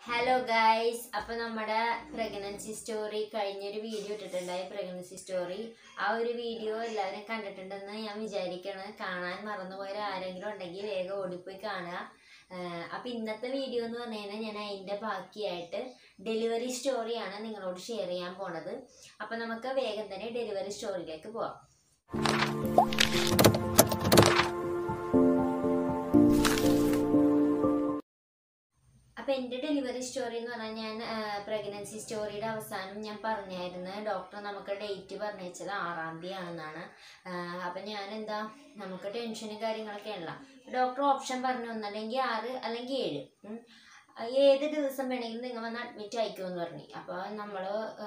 Hello guys, അപ്പോൾ നമ്മുടെ pregnancy story കഴിഞ്ഞൊരു വീഡിയോ ഇട്ടിട്ടുണ്ടായി. പ്രഗ്നൻസി സ്റ്റോറി ആ ഒരു വീഡിയോ എല്ലാവരും കണ്ടിട്ടുണ്ടെന്ന് ഞാൻ വിചാരിക്കണം. കാണാൻ മറന്നുപോയ ആരെങ്കിലും ഉണ്ടെങ്കിൽ വേഗം ഓടിപ്പോയി കാണുക. അപ്പോൾ ഇന്നത്തെ വീഡിയോ എന്ന് പറഞ്ഞു കഴിഞ്ഞാൽ ഞാൻ അതിൻ്റെ ബാക്കിയായിട്ട് ഡെലിവറി സ്റ്റോറിയാണ് നിങ്ങളോട് ഷെയർ ചെയ്യാൻ പോണത്. അപ്പോൾ നമുക്ക് വേഗം തന്നെ ഡെലിവറി സ്റ്റോറിയിലേക്ക് പോവാം. അപ്പോൾ എൻ്റെ ഡെലിവറി സ്റ്റോറി എന്ന് പറഞ്ഞാൽ ഞാൻ പ്രഗ്നൻസി സ്റ്റോറിയുടെ അവസാനം ഞാൻ പറഞ്ഞായിരുന്നു, ഡോക്ടർ നമുക്ക് ഡേറ്റ് പറഞ്ഞു വെച്ചത് 6-ാം തീയതി ആണെന്നാണ്. അപ്പം ഞാനെന്താ, നമുക്ക് ടെൻഷനും കാര്യങ്ങളൊക്കെ ഉള്ള ഡോക്ടർ ഓപ്ഷൻ പറഞ്ഞു, ഒന്നല്ലെങ്കിൽ 6 അല്ലെങ്കിൽ 7, ഏത് ദിവസം വേണമെങ്കിലും നിങ്ങൾ വന്ന് അഡ്മിറ്റ് ആയിക്കുമെന്ന് പറഞ്ഞു. അപ്പോൾ നമ്മൾ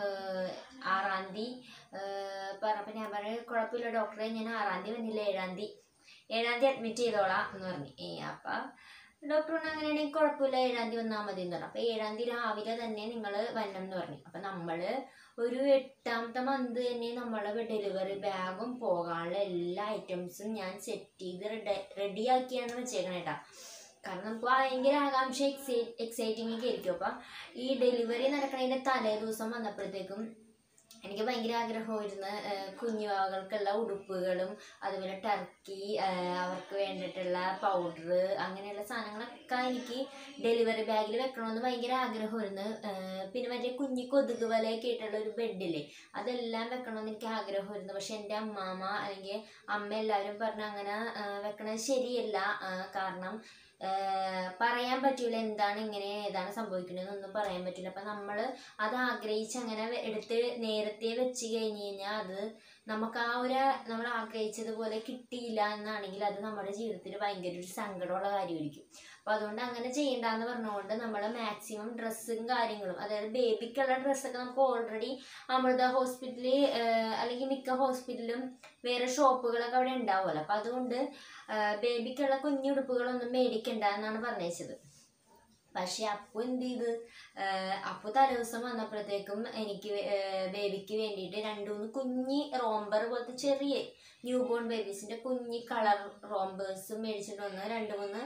6-ാം തീയതി പറഞ്ഞപ്പോൾ ഞാൻ പറഞ്ഞു, കുഴപ്പമില്ല ഡോക്ടറെ, ഞാൻ 6-ാം തീയതി വന്നില്ല, 7-ാം തീയതി അഡ്മിറ്റ് ചെയ്തോളാം എന്ന് പറഞ്ഞു. അപ്പം ഡോക്ടർ പറഞ്ഞു അങ്ങനെയാണെങ്കിൽ കുഴപ്പമില്ല, 7-ാം തീയതി വന്നാൽ മതി എന്ന് പറഞ്ഞു. അപ്പോൾ 7-ാം തീയതി രാവിലെ തന്നെ നിങ്ങൾ വരണം എന്ന് പറഞ്ഞു. അപ്പം നമ്മൾ ഒരു 8-ാമത്തെ മന്ത് തന്നെ നമ്മൾ ഡെലിവറി ബാഗും പോകാനുള്ള എല്ലാ ഐറ്റംസും ഞാൻ സെറ്റ് ചെയ്ത് റെഡിയാക്കിയാണ് വെച്ചേക്കണേട്ടാ. കാരണം നമുക്ക് ഭയങ്കര ആകാംക്ഷ എക്സൈറ്റിംഗ് ഒക്കെ ആയിരിക്കും. അപ്പം ഈ ഡെലിവറി നടക്കണതിൻ്റെ തലേ ദിവസം വന്നപ്പോഴത്തേക്കും എനിക്ക് ഭയങ്കര ആഗ്രഹമായിരുന്നു കുഞ്ഞുവാവകൾക്കുള്ള ഉടുപ്പുകളും അതുപോലെ ടർക്കി, അവർക്ക് വേണ്ടിയിട്ടുള്ള പൗഡർ, അങ്ങനെയുള്ള സാധനങ്ങളൊക്കെ എനിക്ക് ഡെലിവറി ബാഗിൽ വെക്കണമെന്ന് ഭയങ്കര ആഗ്രഹമായിരുന്നു. പിന്നെ മറ്റേ കുഞ്ഞി കൊതുക് വലയൊക്കെ ആയിട്ടുള്ള ഒരു ബെഡില്ലേ, അതെല്ലാം വെക്കണമെന്ന് എനിക്ക് ആഗ്രഹമായിരുന്നു. പക്ഷെ എൻ്റെ അമ്മാമ്മ അല്ലെങ്കിൽ അമ്മ എല്ലാവരും പറഞ്ഞ് അങ്ങനെ വെക്കണത് ശരിയല്ല, കാരണം പറയാൻ പറ്റില്ല എന്താണ് ഇങ്ങനെ ഏതാണ് സംഭവിക്കുന്നതെന്നൊന്നും പറയാൻ പറ്റില്ല. അപ്പം നമ്മൾ അത് ആഗ്രഹിച്ച് അങ്ങനെ എടുത്ത് നേരത്തെ വെച്ച് കഴിഞ്ഞ് കഴിഞ്ഞാൽ അത് നമുക്ക് നമ്മൾ ആഗ്രഹിച്ചതുപോലെ കിട്ടിയില്ല എന്നാണെങ്കിൽ അത് നമ്മുടെ ജീവിതത്തിൽ ഭയങ്കര ഒരു സങ്കടമുള്ള കാര്യമായിരിക്കും. അപ്പോൾ അതുകൊണ്ട് അങ്ങനെ ചെയ്യണ്ടെന്ന് പറഞ്ഞുകൊണ്ട് നമ്മൾ മാക്സിമം ഡ്രസ്സും കാര്യങ്ങളും, അതായത് ബേബിക്കുള്ള ഡ്രസ്സൊക്കെ നമുക്ക് ഓൾറെഡി അമൃത ഹോസ്പിറ്റലിൽ അല്ലെങ്കിൽ മിക്ക ഹോസ്പിറ്റലിലും വേറെ ഷോപ്പുകളൊക്കെ അവിടെ ഉണ്ടാവുമല്ലോ. അപ്പം അതുകൊണ്ട് ബേബിക്കുള്ള കുഞ്ഞുടുപ്പുകളൊന്നും മേടിക്കണ്ട എന്നാണ് പറഞ്ഞത്. പക്ഷെ അപ്പോൾ എന്ത് ചെയ്ത്, അപ്പോൾ തലേദിവസം വന്നപ്പോഴത്തേക്കും എനിക്ക് ബേബിക്ക് വേണ്ടിയിട്ട് 2-3 കുഞ്ഞി റോംബർ പോലത്തെ ചെറിയ ന്യൂ ബോൺ ബേബീസിൻ്റെ കുഞ്ഞി കളർ റോംബേഴ്സും മേടിച്ചിട്ട് വന്ന് 2-3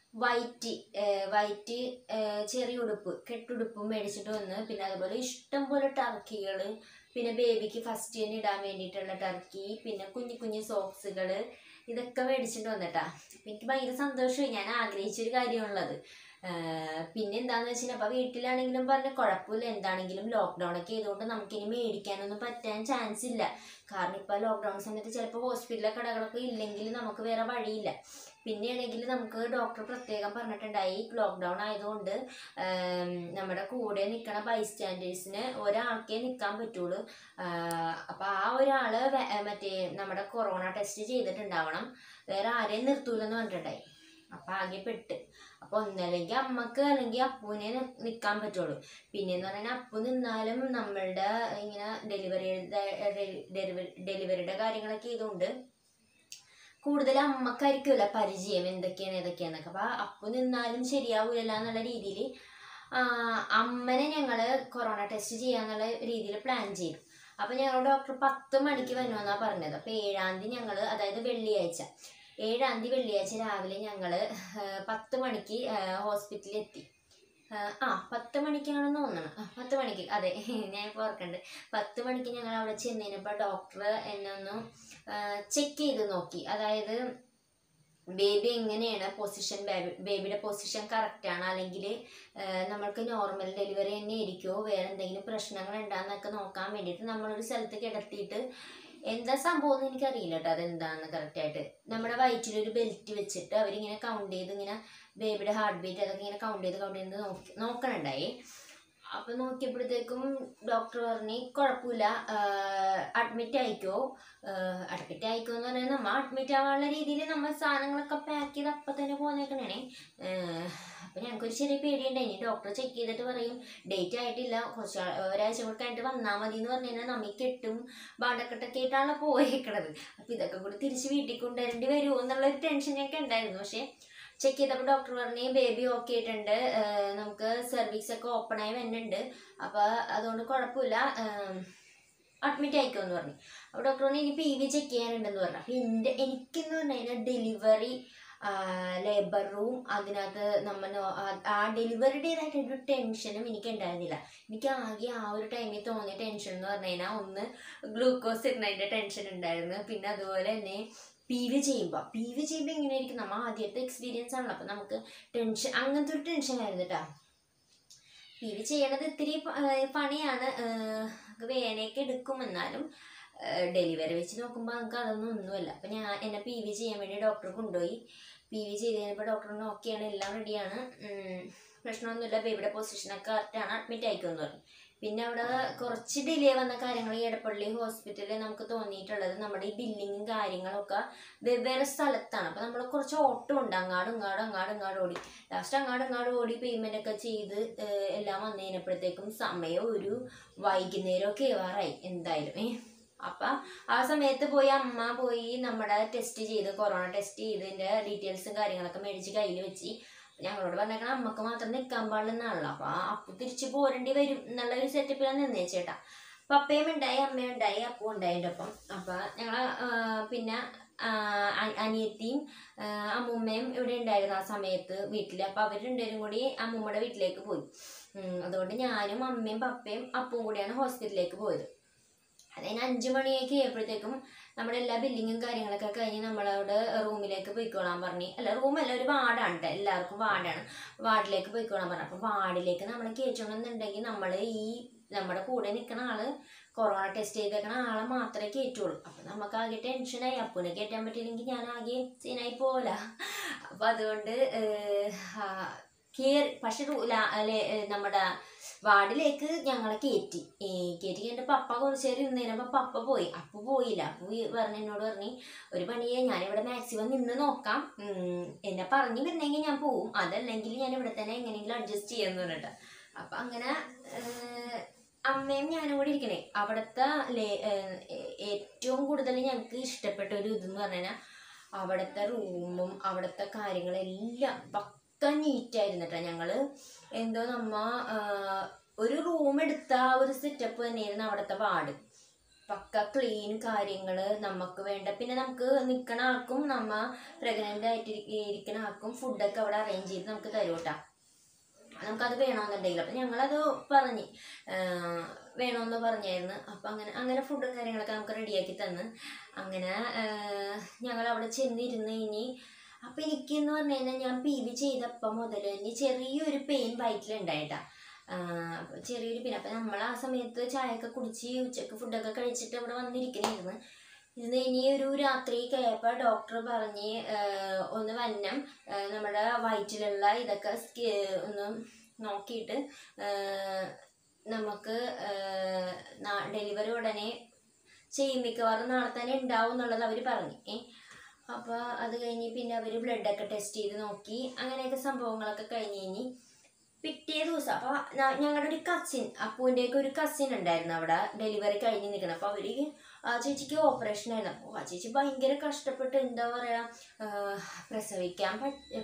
വൈറ്റ് ചെറിയ ഉടുപ്പ് കെട്ടുടുപ്പും മേടിച്ചിട്ട് വന്ന്, പിന്നെ അതുപോലെ ഇഷ്ടംപോലെ ടർക്കികൾ, പിന്നെ ബേബിക്ക് ഫസ്റ്റ് തന്നെ ഇടാൻ വേണ്ടിയിട്ടുള്ള ടർക്കി, പിന്നെ കുഞ്ഞു സോക്സുകൾ, ഇതൊക്കെ മേടിച്ചിട്ട് വന്നിട്ടാ. എനിക്ക് ഭയങ്കര സന്തോഷമായി, ഞാൻ ആഗ്രഹിച്ചൊരു കാര്യമാണുള്ളത്. പിന്നെ എന്താണെന്ന് വെച്ചാൽ അപ്പോൾ വീട്ടിലാണെങ്കിലും പറഞ്ഞ് കുഴപ്പമില്ല, എന്താണെങ്കിലും ലോക്ക്ഡൗൺ ഒക്കെ ചെയ്തുകൊണ്ട് നമുക്കിനി മേടിക്കാനൊന്നും പറ്റാൻ ചാൻസ് ഇല്ല. കാരണം ഇപ്പോൾ ലോക്ക്ഡൗൺ സമയത്ത് ചിലപ്പോൾ ഹോസ്പിറ്റലിലെ കടകളൊക്കെ ഇല്ലെങ്കിൽ നമുക്ക് വേറെ വഴിയില്ല. പിന്നെയാണെങ്കിൽ നമുക്ക് ഡോക്ടർ പ്രത്യേകം പറഞ്ഞിട്ടുണ്ടായി, ലോക്ക്ഡൗൺ ആയതുകൊണ്ട് നമ്മുടെ കൂടെ നിൽക്കണ ബൈസ്റ്റാൻഡേഴ്സിന് ഒരാൾക്കേ നിൽക്കാൻ പറ്റുള്ളൂ. അപ്പോൾ ആ ഒരാൾ മറ്റേ നമ്മുടെ കൊറോണ ടെസ്റ്റ് ചെയ്തിട്ടുണ്ടാവണം, വേറെ ആരെയും നിർത്തൂലെന്ന് പറഞ്ഞിട്ടുണ്ടായി. അപ്പം ആകെ പെട്ട്. അപ്പോൾ ഒന്നല്ലെങ്കിൽ അമ്മക്ക് അല്ലെങ്കിൽ അപ്പൂനെ നിൽക്കാൻ പറ്റുള്ളൂ. പിന്നെയെന്ന് പറഞ്ഞാൽ അപ്പു നിന്നാലും നമ്മളുടെ ഇങ്ങനെ ഡെലിവറിയുടെ കാര്യങ്ങളൊക്കെ ചെയ്തുകൊണ്ട് കൂടുതൽ അമ്മക്കായിരിക്കുമല്ലോ പരിചയം എന്തൊക്കെയാണ് ഏതൊക്കെയാന്നൊക്കെ. അപ്പോൾ അപ്പു നിന്നാലും ശരിയാവില്ല എന്നുള്ള രീതിയിൽ അമ്മനെ ഞങ്ങൾ കൊറോണ ടെസ്റ്റ് ചെയ്യാന്നുള്ള രീതിയിൽ പ്ലാൻ ചെയ്തു. അപ്പോൾ ഞങ്ങളുടെ ഡോക്ടർ 10 മണിക്ക് വരുമെന്നാണ് പറഞ്ഞത്. അപ്പോൾ 7-ാം തീയതി ഞങ്ങൾ, അതായത് വെള്ളിയാഴ്ച 7-ാം തീയതി വെള്ളിയാഴ്ച രാവിലെ ഞങ്ങൾ 10 മണിക്ക് ഹോസ്പിറ്റലിൽ എത്തി. 10 മണിക്കാണെന്ന് തോന്നണം, 10 മണിക്ക്, അതെ ഞാൻ ഇപ്പോൾ ഓർക്കണ്ട്. 10 മണിക്ക് ഞങ്ങൾ അവിടെ ചെന്നതിനപ്പോൾ ഡോക്ടർ എന്നെ ഒന്ന് ചെക്ക് ചെയ്ത് നോക്കി. അതായത് ബേബി എങ്ങനെയാണ് പൊസിഷൻ, ബേബിയുടെ പൊസിഷൻ കറക്റ്റാണ്, അല്ലെങ്കിൽ നമ്മൾക്ക് നോർമൽ ഡെലിവറി തന്നെ ആയിരിക്കുമോ, വേറെ എന്തെങ്കിലും പ്രശ്നങ്ങൾ ഉണ്ടാകുന്നൊക്കെ നോക്കാൻ വേണ്ടിയിട്ട് നമ്മളൊരു സ്ഥലത്ത് കിടത്തിയിട്ട്, എന്താ സംഭവം എന്ന് എനിക്കറിയില്ല കേട്ടോ അതെന്താണെന്ന് കറക്റ്റായിട്ട്. നമ്മുടെ വയറ്റിലൊരു ബെൽറ്റ് വെച്ചിട്ട് അവരിങ്ങനെ കൗണ്ട് ചെയ്ത്, ഇങ്ങനെ ബേബിയുടെ ഹാർട്ട് ബീറ്റ് അതൊക്കെ ഇങ്ങനെ കൗണ്ട് ചെയ്ത് നോക്കണുണ്ടായി. അപ്പം നോക്കിയപ്പോഴത്തേക്കും ഡോക്ടർ പറഞ്ഞ് കുഴപ്പമില്ല, അഡ്മിറ്റ് ആയിക്കോ എന്ന് പറഞ്ഞാൽ നമ്മൾ അഡ്മിറ്റ് ആവാനുള്ള രീതിയിൽ നമ്മൾ സാധനങ്ങളൊക്കെ പാക്ക് ചെയ്ത് അപ്പം തന്നെ പോന്നേക്കണേ. അപ്പം ഞങ്ങൾക്കൊരു ചെറിയ പേടിയുണ്ടായിനി. ഡോക്ടർ ചെക്ക് ചെയ്തിട്ട് പറയും ഡേറ്റ് ആയിട്ടില്ല, ഒരാഴ്ച കൂടെ കഴിഞ്ഞിട്ട് വന്നാൽ മതി എന്ന് പറഞ്ഞു കഴിഞ്ഞാൽ നമ്മൾ കെട്ടും ബാണ്ടക്കെട്ടൊക്കെ ആയിട്ടാണ് പോയേക്കണത്. അപ്പം ഇതൊക്കെ കൂടി തിരിച്ച് വീട്ടിൽ കൊണ്ടുവരേണ്ടി വരുമോ എന്നുള്ളൊരു ടെൻഷൻ ഞങ്ങൾക്ക് ഉണ്ടായിരുന്നു. പക്ഷേ ചെക്ക് ചെയ്തപ്പോൾ ഡോക്ടർ പറഞ്ഞ് ബേബി ഓക്കെ ആയിട്ടുണ്ട്, നമുക്ക് സർവീസ് ഒക്കെ ഓപ്പൺ ആയി വരുന്നുണ്ട്, അപ്പോൾ അതുകൊണ്ട് കുഴപ്പമില്ല, അഡ്മിറ്റ് ആയിക്കോന്ന് പറഞ്ഞു. അപ്പോൾ ഡോക്ടർ പറഞ്ഞു ഇനി PV ചെക്ക് ചെയ്യാനുണ്ടെന്ന് പറഞ്ഞു. അപ്പോൾ എനിക്കെന്ന് പറഞ്ഞു കഴിഞ്ഞാൽ ഡെലിവറി ലേബർ റൂം, അതിനകത്ത് നമ്മൾ ആ ഡെലിവറിയുടേതായിട്ടൊരു ടെൻഷനും എനിക്ക് ഉണ്ടായിരുന്നില്ല. എനിക്ക് ആകെ ആ ഒരു ടൈമിൽ തോന്നിയ ടെൻഷൻ എന്ന് പറഞ്ഞു കഴിഞ്ഞാൽ ഒന്ന് ഗ്ലൂക്കോസ് ഇടുന്നതിൻ്റെ ടെൻഷൻ ഉണ്ടായിരുന്നു. പിന്നെ അതുപോലെ തന്നെ PV ചെയ്യുമ്പോൾ എങ്ങനെയായിരിക്കും, നമ്മൾ ആദ്യത്തെ എക്സ്പീരിയൻസ് ആണല്ലോ, അപ്പം നമുക്ക് ടെൻഷൻ, അങ്ങനത്തെ ഒരു ടെൻഷൻ ആയിരുന്നു കേട്ടോ. PV ചെയ്യണത് ഇത്തിരി പണിയാണ്, വേനയൊക്കെ എടുക്കും. എന്നാലും ഡെലിവറി വെച്ച് നോക്കുമ്പോൾ നമുക്ക് അതൊന്നും ഒന്നുമല്ല. അപ്പം എന്നെ PV ചെയ്യാൻ വേണ്ടി ഡോക്ടർ കൊണ്ടുപോയി. PV ചെയ്ത് കഴിഞ്ഞപ്പോൾ ഡോക്ടറിന് ഓക്കെയാണ്, എല്ലാം റെഡിയാണ്, പ്രശ്നമൊന്നുമില്ല, ബേബിയുടെ പൊസിഷനൊക്കെ കറക്റ്റാണ്, അഡ്മിറ്റ് ആയിക്കുമെന്ന് പറഞ്ഞു. പിന്നെ അവിടെ കുറച്ച് ഡിലേ വന്ന കാര്യങ്ങൾ ഈ എടപ്പള്ളി ഹോസ്പിറ്റലിൽ നമുക്ക് തോന്നിയിട്ടുള്ളത്, നമ്മുടെ ഈ ബില്ലിങ്ങും കാര്യങ്ങളൊക്കെ വെവ്വേറെ സ്ഥലത്താണ്. അപ്പം നമ്മൾ കുറച്ച് ഓട്ടം ഉണ്ട്, അങ്ങാടും ഓടി. ലാസ്റ്റ് അങ്ങാടും ഓടി പേയ്മെൻ്റ് ഒക്കെ ചെയ്ത് എല്ലാം വന്നു കഴിഞ്ഞപ്പോഴത്തേക്കും സമയം ഒരു വൈകുന്നേരമൊക്കെ ആവാറായി എന്തായാലും. അപ്പം ആ സമയത്ത് അമ്മ പോയി നമ്മുടെ ടെസ്റ്റ് ചെയ്ത്, കൊറോണ ടെസ്റ്റ് ചെയ്തതിൻ്റെ ഡീറ്റെയിൽസും കാര്യങ്ങളൊക്കെ മേടിച്ച് കയ്യിൽ വെച്ച്. ഞങ്ങളോട് പറഞ്ഞേക്കണം അമ്മക്ക് മാത്രം നിൽക്കാൻ പാടില്ലെന്നാണല്ലോ. അപ്പം അപ്പു തിരിച്ച് പോരേണ്ടി വരും എന്നുള്ള ഒരു സെറ്റപ്പിലാണ് നിന്നേച്ചേട്ടാ. പപ്പയും ഉണ്ടായി, അമ്മയും ഉണ്ടായി, അപ്പും ഉണ്ടായതിൻ്റെ ഒപ്പം. അപ്പം ഞങ്ങൾ പിന്നെ അനിയത്തിയും അമ്മൂമ്മയും ഇവിടെ ഉണ്ടായിരുന്നു ആ സമയത്ത് വീട്ടിൽ. അപ്പം അവർ രണ്ടുപേരും കൂടി അമ്മൂമ്മയുടെ വീട്ടിലേക്ക് പോയി. അതുകൊണ്ട് ഞാനും അമ്മയും പപ്പയും അപ്പവും കൂടിയാണ് ഹോസ്പിറ്റലിലേക്ക് പോയത്. അതിന് 5 മണിയൊക്കെ ആയപ്പോഴത്തേക്കും നമ്മുടെ എല്ലാ ബില്ലിങ്ങും കാര്യങ്ങളൊക്കെ കഴിഞ്ഞ് നമ്മളവിടെ റൂമിലേക്ക് പോയിക്കോളാൻ പറഞ്ഞു. അല്ല, റൂമല്ല, ഒരു വാർഡാണ് കേട്ടോ, എല്ലാവർക്കും വാർഡാണ്. വാർഡിലേക്ക് പോയിക്കോളാൻ പറഞ്ഞു. അപ്പം വാർഡിലേക്ക് നമ്മൾ കയറ്റണമെന്നുണ്ടെങ്കിൽ നമ്മൾ നമ്മുടെ കൂടെ നിൽക്കുന്ന ആള് കൊറോണ ടെസ്റ്റ് ചെയ്തേക്കണ ആളെ മാത്രമേ കയറ്റുള്ളൂ. അപ്പം നമുക്ക് ആകെ ടെൻഷനായി, അപ്പൂനെ കയറ്റാൻ പറ്റിയില്ലെങ്കിൽ ഞാൻ ആകെ സീനായി പോല. അപ്പം അതുകൊണ്ട് പക്ഷെ നമ്മുടെ വാർഡിലേക്ക് ഞങ്ങളെ കയറ്റി കഴിഞ്ഞിട്ട് പപ്പ കുറച്ച് നേരം ഇരുന്നേരപ്പോൾ പപ്പ പോയി. അപ്പു പോയില്ല. അപ്പു എന്നോട് പറഞ്ഞു, ഒരു പണിയെ ഞാനിവിടെ മാക്സിമം നിന്ന് നോക്കാം, എന്നെ പറഞ്ഞു വരുന്നെങ്കിൽ ഞാൻ പോവും, അതല്ലെങ്കിൽ ഞാൻ ഇവിടെ തന്നെ എങ്ങനെയെങ്കിലും അഡ്ജസ്റ്റ് ചെയ്യാന്ന് പറഞ്ഞിട്ട്. അപ്പം അങ്ങനെ അമ്മയും ഞാനും കൂടി ഇരിക്കണേ. അവിടുത്തെ ഏറ്റവും കൂടുതൽ ഞങ്ങൾക്ക് ഇഷ്ടപ്പെട്ട ഒരു ഇതെന്ന് പറഞ്ഞു കഴിഞ്ഞാൽ അവിടുത്തെ റൂമും അവിടുത്തെ കാര്യങ്ങളെല്ലാം നീറ്റായിരുന്നു കേട്ടോ. ഞങ്ങള് എന്തോ ഒരു റൂം എടുത്ത ഒരു സെറ്റപ്പ് തന്നെയായിരുന്നു അവിടുത്തെ വാർഡ്. പക്ക ക്ലീൻ കാര്യങ്ങള് നമുക്ക് വേണ്ട. പിന്നെ നമുക്ക് നിൽക്കണ ആൾക്കും പ്രഗ്നന്റ് ആയിട്ട് ഇരിക്കുന്ന ആൾക്കും ഫുഡൊക്കെ അവിടെ അറേഞ്ച് ചെയ്ത് നമുക്ക് തരും കേട്ടോ. നമുക്കത് വേണമെന്നുണ്ടെങ്കിൽ. അപ്പം ഞങ്ങളത് പറഞ്ഞ് വേണമെന്ന് പറഞ്ഞായിരുന്നു. അപ്പം അങ്ങനെ ഫുഡും കാര്യങ്ങളൊക്കെ നമുക്ക് റെഡിയാക്കി തന്ന്. അങ്ങനെ ഞങ്ങൾ അവിടെ ചെന്നിരുന്ന് ഇനി. അപ്പം എനിക്കെന്ന് പറഞ്ഞു കഴിഞ്ഞാൽ ഞാൻ PV ചെയ്തപ്പം മുതൽ ഇനി ചെറിയൊരു പെയിൻ വയറ്റിലുണ്ടായിട്ടാ, ചെറിയൊരു പെയിൻ. അപ്പം നമ്മൾ ആ സമയത്ത് ചായയൊക്കെ കുടിച്ച് ഉച്ചക്ക് ഫുഡൊക്കെ കഴിച്ചിട്ട് ഇവിടെ വന്നിരിക്കണായിരുന്നു. ഇനി ഒരു രാത്രി കഴിയപ്പോൾ ഡോക്ടർ പറഞ്ഞ് ഒന്ന് നമ്മുടെ വയറ്റിലുള്ള ഇതൊക്കെ ഒന്ന് നോക്കിയിട്ട് നമുക്ക് ഡെലിവറി ഉടനെ ചെയ്യും, മിക്കവാറും നാളെ തന്നെ ഉണ്ടാവും എന്നുള്ളത് അവർ പറഞ്ഞു. അപ്പോൾ അത് കഴിഞ്ഞ് പിന്നെ അവർ ബ്ലഡൊക്കെ ടെസ്റ്റ് ചെയ്ത് നോക്കി. അങ്ങനെയൊക്കെ സംഭവങ്ങളൊക്കെ കഴിഞ്ഞ് പിറ്റേ ദിവസം അപ്പോൾ ഞങ്ങളുടെ ഒരു കസിൻ, അപ്പൂൻ്റെയൊക്കെ ഒരു കസിൻ ഉണ്ടായിരുന്നു അവിടെ ഡെലിവറി കഴിഞ്ഞ് നിൽക്കണം. അപ്പോൾ ആ ചേച്ചിക്ക് ഓപ്പറേഷൻ ആയിരുന്നു. അപ്പോൾ ആ ചേച്ചി ഭയങ്കര കഷ്ടപ്പെട്ട് എന്താ പറയുക, പ്രസവിക്കാൻ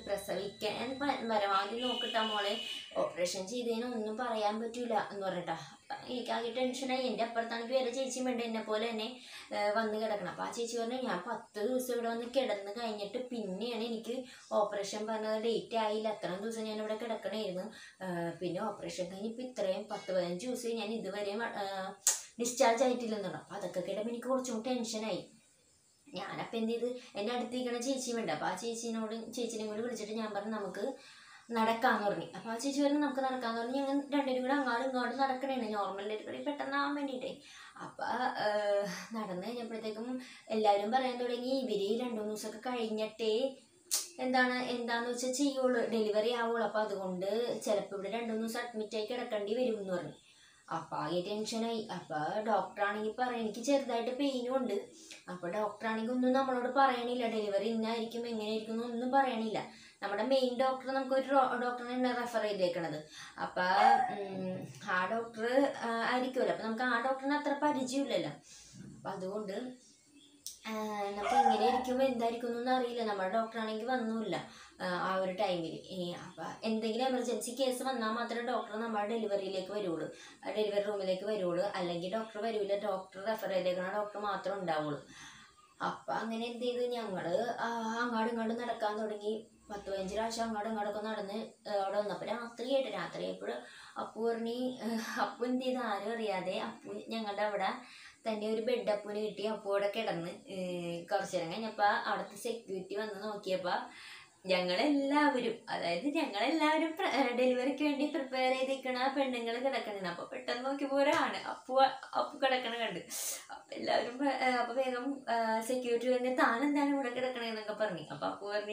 പരമാവധി നോക്കിട്ടാ മോളെ, ഓപ്പറേഷൻ ചെയ്തതിന് ഒന്നും പറയാൻ പറ്റൂല എന്ന് പറഞ്ഞിട്ടാ. എനിക്കാകെ ടെൻഷനായി. എൻ്റെ അപ്പുറത്താണെങ്കിൽ വേറെ ചേച്ചിയും വേണ്ട എന്നെ പോലെ തന്നെ വന്ന് കിടക്കണം. അപ്പോൾ ആ ചേച്ചി പറഞ്ഞു, ഞാൻ 10 ദിവസം ഇവിടെ വന്ന് കിടന്ന് കഴിഞ്ഞിട്ട് പിന്നെയാണ് എനിക്ക് ഓപ്പറേഷൻ പറഞ്ഞത്, ഡേറ്റ് ആയില്ല, അത്രയും ദിവസം ഞാൻ ഇവിടെ കിടക്കണമായിരുന്നു. പിന്നെ ഓപ്പറേഷൻ കഴിഞ്ഞ് ഇപ്പം ഇത്രയും 10-15 ദിവസം ഞാൻ ഇതുവരെ ഡിസ്ചാർജ് ആയിട്ടില്ലെന്നുണ്ട്. അപ്പോൾ അതൊക്കെ കേട്ടപ്പോൾ എനിക്ക് കുറച്ചും കൂടി ടെൻഷനായി. ഞാനപ്പോൾ എന്ത് ചെയ്ത്, എൻ്റെ അടുത്തിരിക്കണ ചേച്ചിയും വേണ്ട. അപ്പോൾ ആ ചേച്ചിനെയും കൂടി വിളിച്ചിട്ട് ഞാൻ പറഞ്ഞു നമുക്ക് നടക്കാമെന്ന് പറഞ്ഞു. അപ്പോൾ ആ ചേച്ചി പറഞ്ഞു നമുക്ക് നടക്കാമെന്ന് പറഞ്ഞ് ഞങ്ങൾ രണ്ടുപേരും കൂടെ അങ്ങോട്ടും നടക്കണേണ് നോർമൽ ഡെലിവറി പെട്ടെന്നാവാൻ വേണ്ടിയിട്ടേ. അപ്പോൾ നടന്നു കഴിഞ്ഞപ്പോഴത്തേക്കും എല്ലാവരും പറയാൻ തുടങ്ങി, ഇവർ 2-3 ദിവസമൊക്കെ കഴിഞ്ഞിട്ടേ എന്താന്ന് വെച്ചാൽ ചെയ്യുള്ളൂ, ഡെലിവറി ആവുള്ളൂ. അപ്പോൾ അതുകൊണ്ട് ചിലപ്പോൾ ഇവിടെ 2-3 ദിവസം അഡ്മിറ്റായി കിടക്കേണ്ടി വരും എന്ന് പറഞ്ഞു. അപ്പം ആകെ ടെൻഷനായി. അപ്പോൾ ഡോക്ടറാണെങ്കിൽ എനിക്ക് ചെറുതായിട്ട് പെയിനും ഉണ്ട്. അപ്പോൾ ഡോക്ടറാണെങ്കിൽ ഒന്നും നമ്മളോട് പറയണില്ല, ഡെലിവറി ഇന്നായിരിക്കും എങ്ങനെയായിരിക്കും എന്നൊന്നും പറയണില്ല. നമ്മുടെ മെയിൻ ഡോക്ടർ നമുക്കൊരു ഡോക്ടറിനെ റെഫർ ചെയ്തേക്കണത്. അപ്പം ആ ഡോക്ടർ ആയിരിക്കുമല്ലോ. അപ്പം നമുക്ക് ആ ഡോക്ടറിന് അത്ര പരിചയമില്ലല്ലോ. അപ്പം അതുകൊണ്ട് നമുക്ക് എങ്ങനെ ഇരിക്കുമ്പോൾ എന്തായിരിക്കും എന്നൊന്നും അറിയില്ല. നമ്മുടെ ഡോക്ടറാണെങ്കിൽ വന്നുമില്ല ആ ഒരു ടൈമിൽ. അപ്പം എന്തെങ്കിലും എമർജൻസി കേസ് വന്നാൽ മാത്രമേ ഡോക്ടർ നമ്മുടെ ഡെലിവറിയിലേക്ക് വരുള്ളൂ, ഡെലിവറി റൂമിലേക്ക് വരുള്ളൂ. അല്ലെങ്കിൽ ഡോക്ടർ വരില്ല, ഡോക്ടർ റെഫർ ചെയ്തേക്കുന്ന ഡോക്ടർ മാത്രമേ ഉണ്ടാവുള്ളൂ. അപ്പം അങ്ങനെ എന്ത് ചെയ്തു, ഞങ്ങൾ അങ്ങാടും ഇങ്ങോട്ടും നടക്കാൻ തുടങ്ങി. 10-15 പ്രാവശ്യം അങ്ങോട്ടും ഇങ്ങോട്ടൊക്കെ നടന്ന് അവിടെ വന്നപ്പോൾ രാത്രിയായപ്പോൾ അപ്പു പറഞ്ഞ്, അപ്പു എന്ത് ചെയ്ത് ആരും അറിയാതെ അപ്പു ഞങ്ങളുടെ അവിടെ തന്നെ ഒരു ബെഡ് അപ്പുവിന് കിട്ടി. അപ്പു അവിടെ കിടന്ന് കുറച്ചു നേരം കഴിഞ്ഞപ്പോൾ അവിടുത്തെ സെക്യൂരിറ്റി വന്ന് നോക്കിയപ്പോൾ ഞങ്ങളെല്ലാവരും ഞങ്ങളെല്ലാവരും ഡെലിവറിക്ക് വേണ്ടി പ്രിപ്പയർ ചെയ്തിരിക്കണ പെണ്ണുങ്ങൾ കിടക്കണേ. അപ്പൊ പെട്ടെന്ന് നോക്കിയപ്പോൾ ഒരാണ് അപ്പു കിടക്കണ കണ്ട്. അപ്പൊ എല്ലാവരും അപ്പൊ വേഗം സെക്യൂരിറ്റി പറഞ്ഞ് താൻ എന്താണ് ഇവിടെ കിടക്കണേന്നൊക്കെ പറഞ്ഞു. അപ്പൊ അപ്പു പറഞ്ഞ്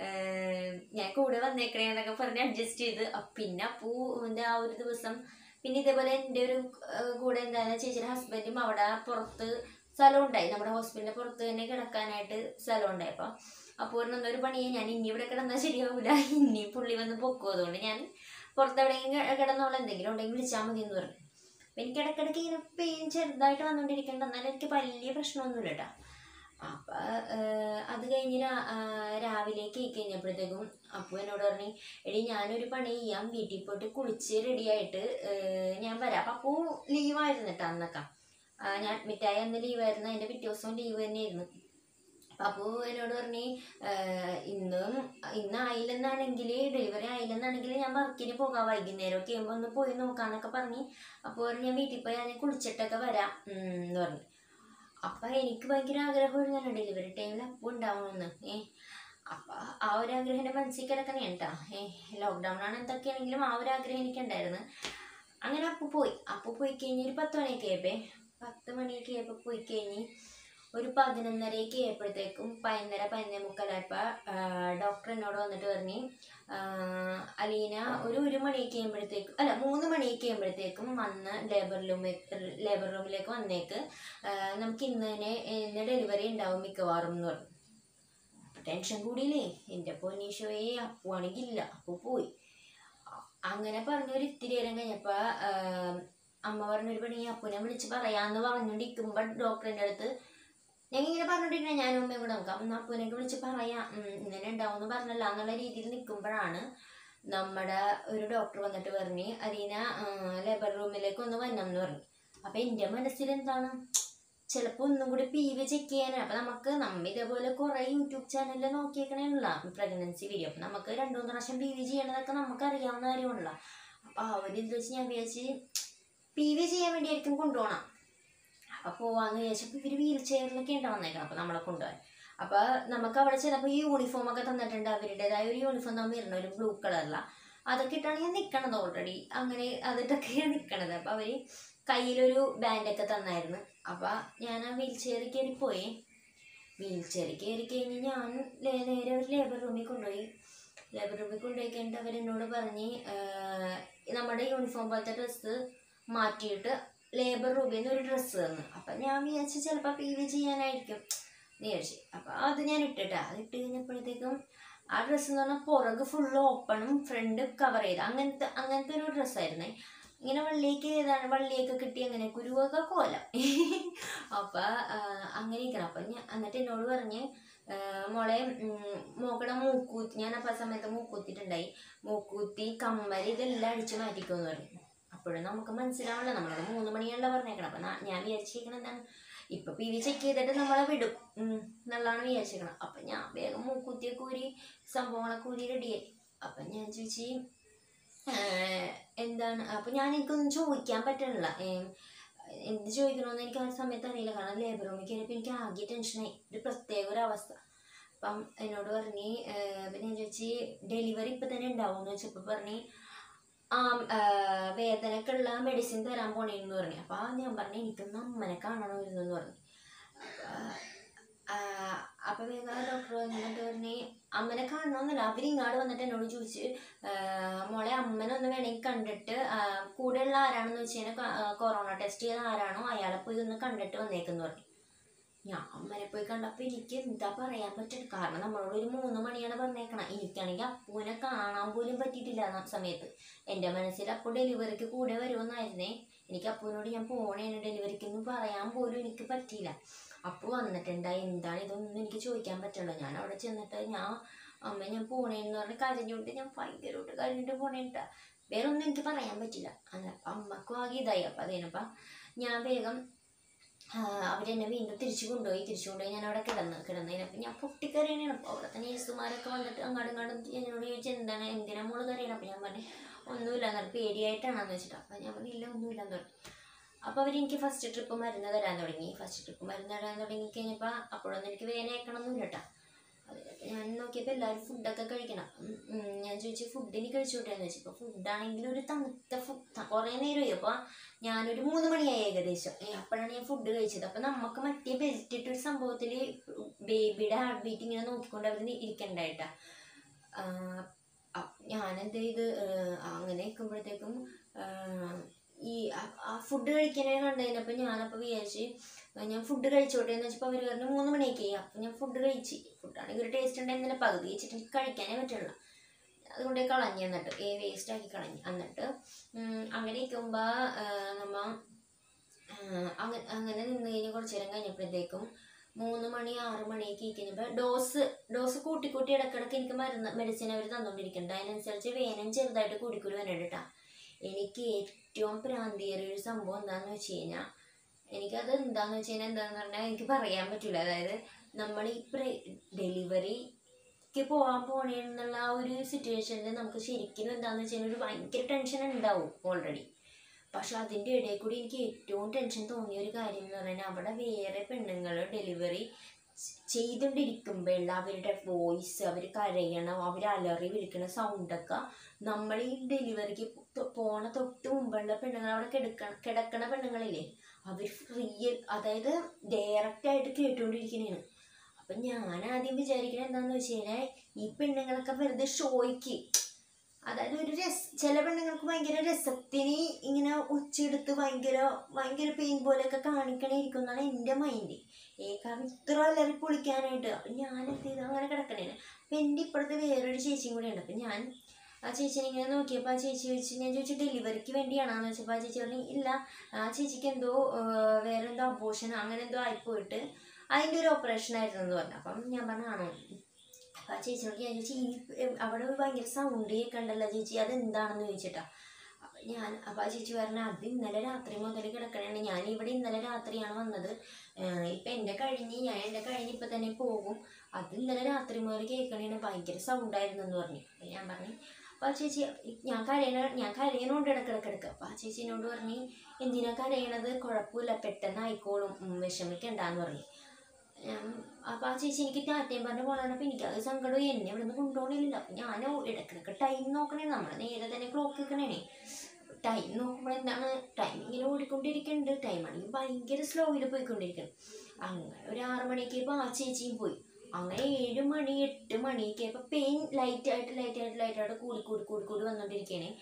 ഞാൻ കൂടെ വന്നേക്കണേന്നൊക്കെ പറഞ്ഞ് അഡ്ജസ്റ്റ് ചെയ്ത്. പിന്നെ അപ്പുവിന്റെ ആ ഒരു ദിവസം പിന്നെ ഇതേപോലെ എൻ്റെ ഒരു കൂടെ എന്താണ് ചേച്ചിയുടെ ഹസ്ബൻഡും അവിടെ പുറത്ത് സ്ഥലം ഉണ്ടായി, നമ്മുടെ ഹോസ്പിറ്റലിന്റെ പുറത്ത് തന്നെ കിടക്കാനായിട്ട് സ്ഥലം ഉണ്ടായി. അപ്പോൾ ഒരു പണിയെ ഞാൻ ഇനി ഇവിടെ കിടന്നാൽ ശരിയാവില്ല, ഇനി പുള്ളി വന്ന് പൊക്കും, അതുകൊണ്ട് ഞാൻ പുറത്തെവിടെയെങ്കിലും കിടന്നോളാം, എന്തെങ്കിലും ഉണ്ടെങ്കിൽ വിളിച്ചാൽ മതി എന്ന് പറഞ്ഞു. അപ്പം എനിക്ക് ഇടയ്ക്കിടയ്ക്ക് ഇങ്ങനെ പെയിൻ ചെറുതായിട്ട് വന്നുകൊണ്ടിരിക്കേണ്ട, എന്നാലും എനിക്ക് വലിയ പ്രശ്നമൊന്നുമില്ല കേട്ടോ. അപ്പം അത് കഴിഞ്ഞ് രാവിലേക്ക് കഴിഞ്ഞപ്പോഴത്തേക്കും അപ്പു എന്നോട് പറഞ്ഞു, എടി ഞാനൊരു പണി ചെയ്യാം, വീട്ടിൽ പോയിട്ട് കുളിച്ച് റെഡിയായിട്ട് ഞാൻ വരാം. അപ്പം അപ്പു ലീവായിരുന്നു കേട്ടോ അന്നൊക്കെ. ഞാൻ അഡ്മിറ്റായി അന്ന് ലീവായിരുന്നു, അതിൻ്റെ പിറ്റേ ദിവസവും ലീവ് തന്നെയായിരുന്നു. അപ്പോൾ എന്നോട് പറഞ്ഞ് ഇന്ന് ആയില്ലെന്നാണെങ്കിൽ, ഡെലിവറി ആയില്ലെന്നാണെങ്കിൽ ഞാൻ വർക്കിന് പോകാം, വൈകുന്നേരമൊക്കെ ആകുമ്പോൾ ഒന്ന് പോയി നോക്കാന്നൊക്കെ പറഞ്ഞ്. അപ്പോൾ ഞാൻ വീട്ടിൽ പോയി ഞാൻ കുളിച്ചിട്ടൊക്കെ വരാം എന്ന് പറഞ്ഞു. അപ്പം എനിക്ക് ഭയങ്കര ആഗ്രഹമായിരുന്നല്ലോ ഡെലിവറി ടൈമിൽ അപ്പോൾ ഉണ്ടാവണമെന്ന്. അപ്പം ആ ഒരു ആഗ്രഹം എൻ്റെ മനസ്സിൽ കിടക്കണേ കേട്ടോ. ലോക്ക്ഡൗൺ ആണ് എന്തൊക്കെയാണെങ്കിലും ആ ഒരു ആഗ്രഹം എനിക്കുണ്ടായിരുന്നു. അങ്ങനെ അപ്പു പോയി കഴിഞ്ഞ് ഒരു 10 മണിയൊക്കെ ആയപ്പോൾ പോയി കഴിഞ്ഞ് ഒരു 11:30 ആയപ്പോഴത്തേക്കും 11:30-11:45 ഡോക്ടർ എന്നോട് വന്നിട്ട് പറഞ്ഞ്, അലീന ഒരു 1 മണിയൊക്കെ ആകുമ്പോഴത്തേക്കും 3 മണിയൊക്കെ ആകുമ്പോഴത്തേക്കും വന്ന് ലേബർ റൂമിലേക്ക് വന്നേക്ക്, നമുക്ക് ഇന്ന് ഡെലിവറി ഉണ്ടാവും മിക്കവാറും എന്ന് പറഞ്ഞു. ടെൻഷൻ കൂടിയില്ലേ എൻ്റെ പൊന്നീശോയെ. അപ്പുവാണെങ്കിൽ ഇല്ല, അപ്പു പോയി. അങ്ങനെ പറഞ്ഞൊരു ഇത്തിരി നേരം കഴിഞ്ഞപ്പോൾ അമ്മ പറഞ്ഞൊരു പണി അപ്പുനെ വിളിച്ച് പറയാമെന്ന് പറഞ്ഞുകൊണ്ടിരിക്കുമ്പോൾ ഡോക്ടറിൻ്റെ അടുത്ത് ഞങ്ങളിങ്ങനെ പറഞ്ഞോണ്ടിരിക്കണേ, ഞാനും അമ്മയും കൂടെ നോക്കാം, അപ്പം അപ്പൂനൊക്കെ വിളിച്ച് പറയാം ഇങ്ങനെ ഉണ്ടാവും എന്ന് പറഞ്ഞല്ല എന്നുള്ള രീതിയിൽ നിൽക്കുമ്പോഴാണ് നമ്മുടെ ഒരു ഡോക്ടർ വന്നിട്ട് പറഞ്ഞ്, അലീന ലേബർ റൂമിലേക്ക് ഒന്ന് വരണം എന്ന് പറഞ്ഞു. അപ്പം എൻ്റെ മനസ്സിൽ എന്താണ്, ചിലപ്പോൾ ഒന്നും കൂടി PV ചെക്ക് ചെയ്യാനാണ്. അപ്പം നമ്മ ഇതേപോലെ കുറേ യൂട്യൂബ് ചാനലിൽ നോക്കിയേക്കണേനുള്ള പ്രഗ്നൻസി വീഡിയോ, അപ്പം നമുക്ക് 2-3 പ്രാവശ്യം PV ചെയ്യണതൊക്കെ നമുക്ക് അറിയാവുന്ന കാര്യമാണല്ലോ. അപ്പം ആ ഒരു ഇത് വെച്ച് ഞാൻ വിചാരിച്ച് PV ചെയ്യാൻ വേണ്ടിയായിരിക്കും കൊണ്ടുപോകണം. അപ്പോൾ പോവാന്ന് വിചാരിച്ചപ്പോൾ ഇവർ വീൽ ചെയറിലൊക്കെ ഉണ്ടാവും വന്നേക്കണം, അപ്പോൾ നമ്മളെ കൊണ്ടുപോകാൻ. അപ്പോൾ നമുക്ക് അവിടെ ചെന്നപ്പോൾ ഈ യൂണിഫോമൊക്കെ തന്നിട്ടുണ്ട്, അവരുടേതായ ഒരു യൂണിഫോം നമ്മൾ ഇരുന്ന ഒരു ബ്ലൂ കളറിലാണ്, അതൊക്കെ ഇട്ടാണ് ഞാൻ നിൽക്കണത് ഓൾറെഡി. അങ്ങനെ അതിട്ടൊക്കെയാണ് നിൽക്കണത്. അപ്പോൾ അവർ കയ്യിലൊരു ബാൻഡൊക്കെ തന്നായിരുന്നു. അപ്പോൾ ഞാൻ ആ വീൽ ചെയറിൽ കയറിപ്പോയി. വീൽ ചെയറിൽ കയറി കഴിഞ്ഞ് ഞാൻ നേരെ ഒരു ലേബർ റൂമിൽ കൊണ്ടുപോയി കഴിഞ്ഞിട്ട് അവരെന്നോട് പറഞ്ഞ് നമ്മുടെ യൂണിഫോം പോലത്തെ ഡ്രസ്സ് മാറ്റിയിട്ട് ലേബർ റൂമിൽ നിന്ന് ഒരു ഡ്രസ്സ് തന്നു. അപ്പം ഞാൻ വിചാരിച്ചു ചിലപ്പോൾ PV ചെയ്യാനായിരിക്കും വിചാരിച്ചു. അപ്പം അത് ഞാൻ അത് ഇട്ട് കഴിഞ്ഞപ്പോഴത്തേക്കും ആ ഡ്രസ്സ് എന്ന് പറഞ്ഞാൽ പുറകെ ഫുള്ള് ഓപ്പണും ഫ്രണ്ട് കവർ ചെയ്ത് അങ്ങനത്തെ ഒരു ഡ്രസ്സായിരുന്നേ. ഇങ്ങനെ വള്ളിയൊക്കെ കിട്ടി, അങ്ങനെ കുരുവൊക്കെ കോലം. അപ്പം അങ്ങനെ ഇരിക്കണം. അപ്പം എന്നിട്ട് എന്നോട് പറഞ്ഞ്, മോളെ മോക്കടെ മൂക്കൂത്തി, ഞാൻ അപ്പം ആ സമയത്ത് മൂക്കൂത്തിട്ടുണ്ടായി, മൂക്കൂത്തി കമ്മൽ ഇതെല്ലാം അടിച്ച് മാറ്റിക്കുമെന്ന് പറഞ്ഞു. അപ്പോഴും നമുക്ക് മനസ്സിലാവണല്ലോ, നമ്മളോട് 3 മണിയാണല്ലോ പറഞ്ഞേക്കണം. അപ്പം ഞാൻ വിചാരിച്ചിരിക്കണം എന്താണ്, ഇപ്പം PV ചെക്ക് ചെയ്തിട്ട് നമ്മളെ വിടും എന്നുള്ളതാണ് വിചാരിച്ചിരിക്കണം. അപ്പം ഞാൻ വേഗം മൂക്കുത്തിയൊക്കെ ഊരി സംഭവങ്ങളൊക്കെ ഊരി റെഡിയായി. അപ്പം ഞാൻ ചോദിച്ചു എന്താണ്, അപ്പം എനിക്കൊന്നും ചോദിക്കാൻ പറ്റണില്ല, എന്ത് ചോദിക്കണമെന്ന് എനിക്ക് ആ സമയത്ത് അറിയില്ല. കാരണം ലേബർ റൂമിൽ കയറിയപ്പോൾ എനിക്ക് ആകെ ടെൻഷനായി, ഒരു പ്രത്യേക ഒരു അവസ്ഥ. അപ്പം എന്നോട് പറഞ്ഞ്, അപ്പം ഞാൻ ചോദിച്ചു ഡെലിവറി ഇപ്പം തന്നെ ഉണ്ടാവുമെന്ന് വെച്ചപ്പോൾ പറഞ്ഞ് വേദനക്കുള്ള മെഡിസിൻ തരാൻ പോണേന്ന് പറഞ്ഞു. അപ്പോൾ ഞാൻ പറഞ്ഞു എനിക്കൊന്ന് അമ്മനെ കാണണമായിരുന്നു എന്ന് പറഞ്ഞു. അപ്പോൾ വേഗം ഡോക്ടർ വന്നിട്ട് പറഞ്ഞ് അമ്മനെ കാണണമെന്നില്ല, അവരിങ്ങാട് വന്നിട്ട് എന്നോട് ചോദിച്ച്, മോളെ അമ്മനൊന്ന് വേണമെങ്കിൽ കണ്ടിട്ട് കൂടെയുള്ള ആരാണെന്ന് വെച്ച് കഴിഞ്ഞാൽ കൊറോണ ടെസ്റ്റ് ചെയ്ത ആരാണോ അയാളെ പോയി ഒന്ന് കണ്ടിട്ട് വന്നേക്കെന്ന് പറഞ്ഞു. ഞാൻ അമ്മനെ പോയി കണ്ടപ്പോൾ എനിക്ക് എന്താ പറയാൻ പറ്റും, കാരണം നമ്മളോട് ഒരു 3 മണിയാണ് പറഞ്ഞേക്കണം. എനിക്കാണെങ്കിൽ അപ്പൂനെ കാണാൻ പോലും പറ്റിയിട്ടില്ല ആ സമയത്ത്. എൻ്റെ മനസ്സിൽ അപ്പോൾ ഡെലിവറിക്ക് കൂടെ വരുമെന്നായിരുന്നേ. എനിക്ക് അപ്പൂനോട് ഞാൻ പോണേന് ഡെലിവറിക്കൊന്നും പറയാൻ പോലും എനിക്ക് പറ്റിയില്ല. അപ്പു വന്നിട്ടുണ്ടായി, എന്താണ് ഇതൊന്നും എനിക്ക് ചോദിക്കാൻ പറ്റുള്ളൂ. ഞാൻ അവിടെ ചെന്നിട്ട് ഞാൻ പോണേന്ന് പറഞ്ഞ് കരഞ്ഞുകൊണ്ട് ഞാൻ ഭയങ്കരമായിട്ട് കരഞ്ഞിട്ട് പോണേട്ടാ, വേറെ ഒന്നും എനിക്ക് പറയാൻ പറ്റില്ല. അപ്പം അമ്മക്കും ആകെ ഇതായി. അപ്പം അതിനപ്പം ഞാൻ വേഗം അവരെന്നെ വീണ്ടും തിരിച്ചു കൊണ്ടുപോയി ഞാൻ അവിടെ കിടന്നതിനപ്പം ഞാൻ പൊട്ടിക്കരയണേണ്. അപ്പോൾ അവിടെ തന്നെ നേഴ്സുമാരൊക്കെ വന്നിട്ട് അങ്ങോട്ടും എന്നോട് ചോദിച്ചാൽ എന്തിനാ മോള് കരയണം? അപ്പം ഞാൻ പറഞ്ഞു ഒന്നുമില്ല എന്നറിയാം, പേടിയായിട്ടാണെന്ന് വെച്ചിട്ട്. അപ്പം ഞാൻ പറഞ്ഞു ഇല്ല ഒന്നുമില്ലെന്ന് പറഞ്ഞു. അപ്പോൾ അവരെനിക്ക് ഫസ്റ്റ് ട്രിപ്പ് മരുന്ന് തരാൻ തുടങ്ങി. കഴിഞ്ഞപ്പോൾ അപ്പോഴൊന്നും എനിക്ക് വേദന കേൾക്കണമെന്നില്ല കേട്ടോ. ഞാൻ നോക്കിയപ്പോൾ എല്ലാവരും ഫുഡൊക്കെ കഴിക്കണം. ഞാൻ ചോദിച്ചു ഫുഡിന് കഴിച്ചോട്ടെ എന്ന് വെച്ചപ്പോൾ ഫുഡാണെങ്കിൽ ഒരു തണുത്ത കുറേ നേരമായി. അപ്പോൾ ഞാനൊരു 3 മണിയായി ഏകദേശം. അപ്പോഴാണ് ഞാൻ ഫുഡ് കഴിച്ചത്. അപ്പം നമുക്ക് മറ്റേ ബെൽറ്റ് ഇട്ടൊരു സംഭവത്തിൽ ബേബിയുടെ ഹാർട്ട് ബീറ്റ് ഇങ്ങനെ നോക്കിക്കൊണ്ട് അവർ ഇരിക്കണ്ടായിട്ടാ. ഞാനെന്ത് ചെയ്ത് അങ്ങനെ നിൽക്കുമ്പോഴത്തേക്കും ഈ ഫുഡ് കഴിക്കാനേ കണ്ടതിനപ്പോൾ ഞാനപ്പോൾ വിചാരിച്ച് ഞാൻ ഫുഡ് കഴിച്ചോട്ടെ എന്ന് വെച്ചപ്പോൾ അവർ പറഞ്ഞു 3 മണിയൊക്കെ ആയി. അപ്പം ഞാൻ ഫുഡ് കഴിച്ച്. ഫുഡാണെങ്കിൽ ഒരു ടേസ്റ്റ് ഉണ്ടായിരുന്നില്ല. പകുതി വെച്ചിട്ട് എനിക്ക് കഴിക്കാനേ പറ്റുള്ളൂ. അതുകൊണ്ടേ കളഞ്ഞു, എന്നിട്ട് വേസ്റ്റാക്കി കളഞ്ഞു. എന്നിട്ട് അങ്ങനെ നിൽക്കുമ്പോൾ അങ്ങനെ നിന്ന് കഴിഞ്ഞ് കുറച്ച് നേരം കഴിഞ്ഞപ്പോഴത്തേക്കും 3 മണി 6 മണിയൊക്കെ കഴിഞ്ഞപ്പോൾ ഡോസ് കൂട്ടി ഇടക്കിടക്ക് എനിക്ക് മെഡിസിൻ അവർ തന്നുകൊണ്ടിരിക്കുന്നുണ്ട്. അതിനനുസരിച്ച് വേനം ചെറുതായിട്ട് കൂടി വരുന്നുണ്ട് കേട്ടോ. എനിക്ക് ഏറ്റവും പ്രാന്തിയേറിയ ഒരു സംഭവം എന്താണെന്ന് വെച്ച് കഴിഞ്ഞാൽ എന്താണെന്ന് പറഞ്ഞാൽ എനിക്ക് പറയാൻ പറ്റില്ല. അതായത് നമ്മൾ ഈ ഡെലിവറിക്ക് പോകണമെന്നുള്ള ആ ഒരു സിറ്റുവേഷനിൽ നമുക്ക് ശരിക്കും എന്താണെന്ന് വെച്ച് കഴിഞ്ഞാൽ ഒരു ഭയങ്കര ടെൻഷൻ ഉണ്ടാവും ഓൾറെഡി. പക്ഷെ അതിൻ്റെ ഇടയിൽ കൂടി എനിക്ക് ഏറ്റവും ടെൻഷൻ തോന്നിയ ഒരു കാര്യം എന്ന് പറഞ്ഞാൽ അവിടെ വേറെ പെണ്ണുങ്ങൾ ഡെലിവറി ചെയ്തുകൊണ്ടിരിക്കുമ്പോഴുള്ള അവരുടെ വോയിസ്, അവർ കരയണം, അവർ അലറി വിളിക്കണ സൗണ്ടൊക്കെ നമ്മൾ ഈ ഡെലിവറിക്ക് പോണ തൊട്ട് മുമ്പുള്ള പെണ്ണുങ്ങൾ അവിടെ കിടക്കണ പെണ്ണുങ്ങളില്ലേ, അവർ അതായത് ഡയറക്റ്റായിട്ട് കേട്ടുകൊണ്ടിരിക്കുന്നതാണ്. അപ്പം ഞാൻ ആദ്യം വിചാരിക്കുന്നത് എന്താണെന്ന് വെച്ച് കഴിഞ്ഞാൽ ഈ പെണ്ണുങ്ങളൊക്കെ വെറുതെ ഷോയ്ക്ക്, അതായത് ഒരു ചില പെണ്ണുങ്ങൾക്ക് ഭയങ്കര രസത്തിന് ഇങ്ങനെ ഒച്ചെടുത്ത് ഭയങ്കര പെയിൻ പോലെയൊക്കെ കാണിക്കണേയിരിക്കും എന്നാണ് എൻ്റെ മൈൻഡ്. കാരണം ഇത്ര അലറി പൊളിക്കാനായിട്ട്. അപ്പം ഞാൻ എന്ത് ചെയ്തു അങ്ങനെ കിടക്കണേന്. അപ്പം എൻ്റെ ഇപ്പോഴത്തെ വേറൊരു ചേച്ചിയും കൂടെ ഉണ്ട്. അപ്പം ഞാൻ ആ ചേച്ചിനെ ഇങ്ങനെ നോക്കിയപ്പോൾ ആ ചേച്ചി ഞാൻ ചോദിച്ചു ഡെലിവറിക്ക് വേണ്ടിയാണെന്ന് വെച്ചപ്പോൾ ആ ചേച്ചി പറഞ്ഞു ഇല്ല, ആ ചേച്ചിക്ക് എന്തോ വേറെ എന്തോ അബോർഷൻ അങ്ങനെ എന്തോ ആയിപ്പോയിട്ട് അതിൻ്റെ ഒരു ഓപ്പറേഷൻ ആയിരുന്നു എന്ന് പറഞ്ഞു. അപ്പം ഞാൻ പറഞ്ഞു ആണോ? അപ്പം ആ ചേച്ചിയോട് ഞാൻ ചോദിച്ചു അവിടെ ഭയങ്കര സൗണ്ട് കേൾക്കണ്ടല്ലോ ചേച്ചി, അതെന്താണെന്ന് ചോദിച്ചിട്ടാ. അപ്പം ആ ചേച്ചി പറഞ്ഞു അത് ഇന്നലെ രാത്രി മുതൽ കിടക്കണേ, ഞാനിവിടെ ഇന്നലെ രാത്രിയാണ് വന്നത്. ഇപ്പം എൻ്റെ കഴിഞ്ഞ് ഇപ്പം തന്നെ പോകും. അത് ഇന്നലെ രാത്രി മുതൽ കേൾക്കണേന് ഭയങ്കര സൗണ്ടായിരുന്നു എന്ന് പറഞ്ഞു. അപ്പം ഞാൻ പറഞ്ഞു അപ്പോൾ ആ ചേച്ചി ഞാൻ കരയണോണ്ട് ഇടക്കിടക്ക്. അപ്പം ആ ചേച്ചിനോട് പറഞ്ഞു എന്തിനാ കരയണത്, കുഴപ്പമില്ല പെട്ടെന്ന് ആയിക്കോളും, വിഷമിക്കണ്ടെന്ന് പറഞ്ഞു. അപ്പം ആ ചേച്ചി എനിക്ക് ടാറ്റയും പറഞ്ഞ് പോകാനപ്പോൾ എനിക്കത് സങ്കടം, എന്നെ ഇവിടെ നിന്ന് കൊണ്ടുപോകണില്ല. അപ്പം ഞാൻ ഇടക്കിടക്ക് ടൈം നോക്കണേ, നമ്മൾ നേരെ തന്നെ ക്ലോക്ക് വെക്കണേ. ടൈം നോക്കുമ്പോൾ എന്താണ് ടൈം ഇങ്ങനെ ഓടിക്കൊണ്ടിരിക്കുന്നുണ്ട്. ടൈമാണെങ്കിൽ ഭയങ്കര സ്ലോയിൽ പോയിക്കൊണ്ടിരിക്കണം. അങ്ങനെ ഒരു 6 മണിക്ക് ഇപ്പോൾ ആ ചേച്ചിയും പോയി. അങ്ങനെ 7 മണി 8 മണിയൊക്കെ ആയപ്പോൾ പെയിൻ ലൈറ്റായിട്ട് കൂടി വന്നുകൊണ്ടിരിക്കുകയാണ്.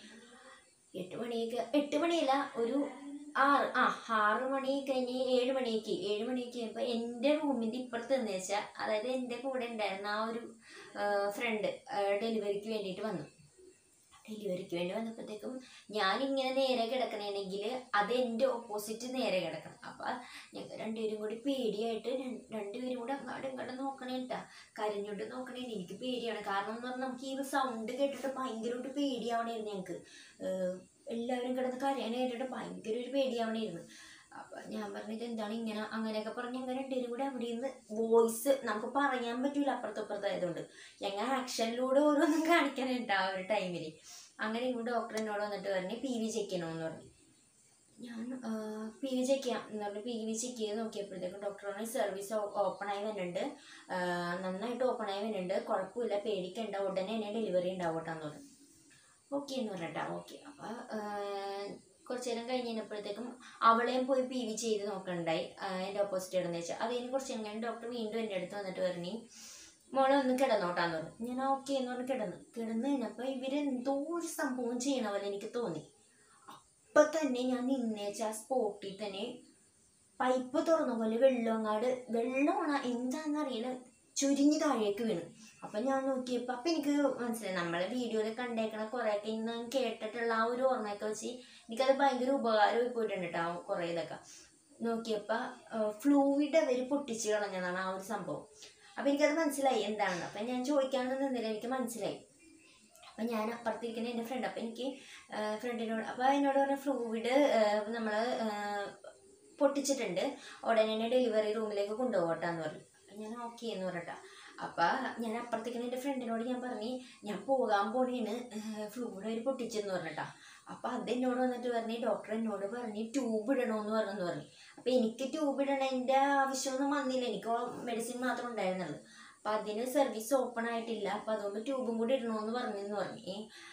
8 മണിയല്ല, ഒരു 6 മണി കഴിഞ്ഞ് 7 മണിക്ക് ആയപ്പോൾ എൻ്റെ റൂമിൻ്റെ ഇപ്പുറത്ത് എന്ന് വെച്ചാൽ, അതായത് എൻ്റെ കൂടെ ഉണ്ടായിരുന്ന ആ ഒരു ഫ്രണ്ട് ഡെലിവറിക്ക് വേണ്ടിയിട്ട് വന്നു. ഡെലിവറിക്ക് വേണ്ടി വന്നപ്പോഴത്തേക്കും ഞാനിങ്ങനെ നേരെ കിടക്കണമെങ്കിൽ അത് എൻ്റെ ഓപ്പോസിറ്റ് നേരെ കിടക്കണം. അപ്പം ഞങ്ങൾ രണ്ടുപേരും കൂടി പേടിയായിട്ട് രണ്ടുപേരും കൂടെ അങ്ങോട്ടും ഇങ്ങോട്ടും നോക്കണേ കേട്ടാ, കരഞ്ഞോണ്ട് നോക്കണേ. എനിക്ക് പേടിയാണ്, കാരണം എന്ന് പറഞ്ഞാൽ നമുക്ക് ഈ സൗണ്ട് കേട്ടിട്ട് ഭയങ്കരമായിട്ട് പേടിയാവണമായിരുന്നു. ഞങ്ങൾക്ക് എല്ലാവരും കിടന്ന് കരയാൻ കേട്ടിട്ട് ഭയങ്കര ഒരു പേടിയാവണമായിരുന്നു. അപ്പം ഞാൻ പറഞ്ഞത് എന്താണ് ഇങ്ങനെ അങ്ങനെയൊക്കെ പറഞ്ഞ് ഞങ്ങൾ രണ്ടുപേരും കൂടെ അവിടെ നിന്ന് വോയിസ് നമുക്ക് പറയാൻ പറ്റൂല അപ്പുറത്തായതുകൊണ്ട് ഞങ്ങൾ ആക്ഷനിലൂടെ ഓരോന്നും കാണിക്കാനുണ്ട് ആ ഒരു ടൈമിൽ. അങ്ങനെ ഇങ്ങോട്ട് ഡോക്ടർ എന്നോട് വന്നിട്ട് പറഞ്ഞ് PV ചെക്ക് ചെയ്യണമെന്ന് പറഞ്ഞു. ഞാൻ PV ചെക്ക് ചെയ്യാം എന്ന് പറഞ്ഞ് PV ചെക്ക് ചെയ്ത് നോക്കിയപ്പോഴത്തേക്കും ഡോക്ടർ പറഞ്ഞ് സർവീസ് ഓപ്പണായി വരുന്നുണ്ട്, നന്നായിട്ട് ഓപ്പണായി വരുന്നുണ്ട്, കുഴപ്പമില്ല പേടിക്കണ്ട, ഉടനെ തന്നെ ഡെലിവറി ഉണ്ടാവട്ടെന്ന് പറഞ്ഞു. ഓക്കെ എന്ന് പറഞ്ഞിട്ടാ. ഓക്കെ. അപ്പം കുറച്ച് നേരം കഴിഞ്ഞപ്പോഴത്തേക്കും അവളെയും പോയി PV ചെയ്ത് നോക്കണ്ടായി, എൻ്റെ ഓപ്പോസിറ്റ് ഇടുന്ന വെച്ചാൽ. അത് കഴിഞ്ഞ് കുറച്ച് കഴിഞ്ഞ് ഡോക്ടർ വീണ്ടും എൻ്റെ അടുത്ത് വന്നിട്ട് പറഞ്ഞു മോളെ ഒന്ന് കിടന്നോട്ടാന്ന് പറഞ്ഞു. ഞാൻ ഓക്കെ എന്ന് പറഞ്ഞ് കിടന്ന് കഴിഞ്ഞപ്പോൾ ഇവരെന്തോ ഒരു സംഭവം ചെയ്യണ പോലെ എനിക്ക് തോന്നി. അപ്പം തന്നെ ഞാൻ നിന്നേച്ച ആ സ്പോട്ടിൽ തന്നെ പൈപ്പ് തുറന്ന പോലെ വെള്ളമാണ് എന്താണെന്നറിയില്ല ചുരുങ്ങി താഴേക്ക് വീണു. അപ്പം ഞാൻ നോക്കിയപ്പോൾ അപ്പം എനിക്ക് മനസ്സിലായി നമ്മളെ വീഡിയോയിൽ കണ്ടേക്കണ കുറേയൊക്കെ ഇന്ന് കേട്ടിട്ടുള്ള ആ ഒരു ഓർമ്മയൊക്കെ വെച്ച് എനിക്കത് ഭയങ്കര ഉപകാരമായി പോയിട്ടുണ്ട് കേട്ടോ. കുറേ ഇതൊക്കെ നോക്കിയപ്പോൾ ഫ്ലൂയിഡ് അവർ പൊട്ടിച്ച് കളഞ്ഞതാണ് ആ ഒരു സംഭവം. അപ്പം എനിക്കത് മനസ്സിലായി എന്താണെന്ന്. അപ്പം ഞാൻ ചോദിക്കാനൊന്നും നിന്നില്ല, എനിക്ക് മനസ്സിലായി. അപ്പം ഞാൻ അപ്പുറത്തിരിക്കുന്ന എൻ്റെ ഫ്രണ്ട്, അപ്പം എനിക്ക് ഫ്രണ്ടിനോട് അപ്പം എന്നോട് പറഞ്ഞ ഫ്ലൂയിഡ് നമ്മൾ പൊട്ടിച്ചിട്ടുണ്ട്, ഉടനെ തന്നെ ഡെലിവറി റൂമിലേക്ക് കൊണ്ടുപോകട്ടാന്ന് പറഞ്ഞു. അപ്പം ഞാൻ ഓക്കെ എന്ന് പറഞ്ഞിട്ടാ. അപ്പം ഞാൻ അപ്പുറത്തേക്ക് എൻ്റെ ഫ്രണ്ടിനോട് ഞാൻ പറഞ്ഞ് ഞാൻ പോകാൻ പോണേന് ഫ്ലൂയിഡ് അവർ പൊട്ടിച്ചെന്ന് പറഞ്ഞിട്ടാ. അപ്പം അതെന്നോട് വന്നിട്ട് പറഞ്ഞ് ഡോക്ടർ എന്നോട് പറഞ്ഞ് ട്യൂബ് ഇടണമെന്ന് പറഞ്ഞു. അപ്പം എനിക്ക് ട്യൂബ് ഇടണതിൻ്റെ ആവശ്യമൊന്നും വന്നില്ല, എനിക്ക് മെഡിസിൻ മാത്രം ഉണ്ടായിരുന്നുള്ളൂ. അപ്പം അതിന് സർവീസ് ഓപ്പൺ ആയിട്ടില്ല, അപ്പം അതുകൊണ്ട് ട്യൂബും കൂടി ഇടണമെന്ന് പറഞ്ഞ്.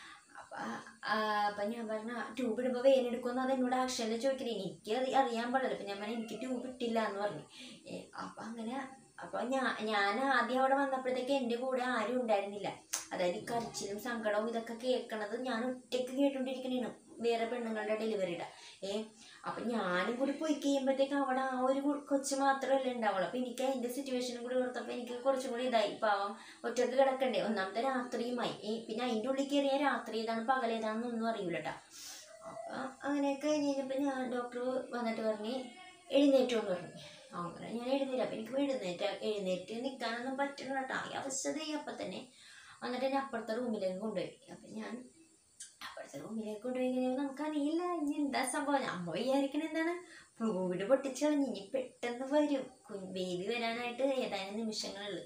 അപ്പം ഞാൻ പറഞ്ഞ ട്യൂബ് ഇടുമ്പോൾ വേദന എടുക്കുമെന്ന് അത് എന്നോട് ആക്ഷനിൽ ചോദിക്കണേ. എനിക്ക് അറിയാൻ പാടില്ല. അപ്പം ഞാൻ പറഞ്ഞു എനിക്ക് ട്യൂബ് ഇട്ടില്ല എന്ന് പറഞ്ഞു. അപ്പം അങ്ങനെ അപ്പോൾ ഞാൻ ആദ്യം അവിടെ വന്നപ്പോഴത്തേക്ക് എൻ്റെ കൂടെ ആരും ഉണ്ടായിരുന്നില്ല. അതായത് കരച്ചിലും സങ്കടവും ഇതൊക്കെ കേൾക്കണത് ഞാൻ ഒറ്റയ്ക്ക് കേട്ടുകൊണ്ടിരിക്കണേണ്, വേറെ പെണ്ണുങ്ങളുടെ ഡെലിവറിയുടെ. അപ്പം ഞാനും കൂടി പോയി കഴിയുമ്പോഴത്തേക്ക് അവിടെ ആ ഒരു കൊച്ചു മാത്രമല്ലേ ഉണ്ടാവുള്ളൂ. അപ്പം എനിക്ക് അതിൻ്റെ സിറ്റുവേഷനും കൂടി ഓർത്തപ്പോൾ എനിക്ക് കുറച്ചും കൂടി ഇതായി. പാവം ഒറ്റയ്ക്ക് കിടക്കണ്ടേ, ഒന്നാമത്തെ രാത്രിയുമായി. പിന്നെ അതിൻ്റെ ഉള്ളിൽ കയറിയ രാത്രി ഏതാണ് പകലേതാണെന്നൊന്നും അറിയില്ല കേട്ടോ. അപ്പം അങ്ങനെയൊക്കെ കഴിഞ്ഞപ്പോൾ ഞാൻ ഡോക്ടർ വന്നിട്ട് പറഞ്ഞ് എഴുന്നേറ്റോന്ന് പറഞ്ഞു. അങ്ങനെ ഞാൻ എഴുന്നേറ്റ്. അപ്പം എനിക്ക് എഴുന്നേറ്റ് നിൽക്കാനൊന്നും പറ്റണം കേട്ടോ, ഈ അവസ്ഥയായി. അപ്പം തന്നെ എന്നിട്ട് എന്നെ അപ്പുറത്തെ റൂമിലേക്ക് കൊണ്ടുപോയി. അപ്പം ഞാൻ അപ്പുറത്തെ റൂമിലേക്ക് കൊണ്ടുപോയി കഴിഞ്ഞാൽ നമുക്കറിയില്ല ഇനി എന്താ സംഭവം. അമ്മ വിചാരിക്കണ എന്താണ്, ഫ്ലൂയിഡ് പൊട്ടിച്ചളഞ്ഞ് ഇനി പെട്ടെന്ന് വരും, ബേബി വരാനായിട്ട് ഏതാനും നിമിഷങ്ങളുള്ളൂ.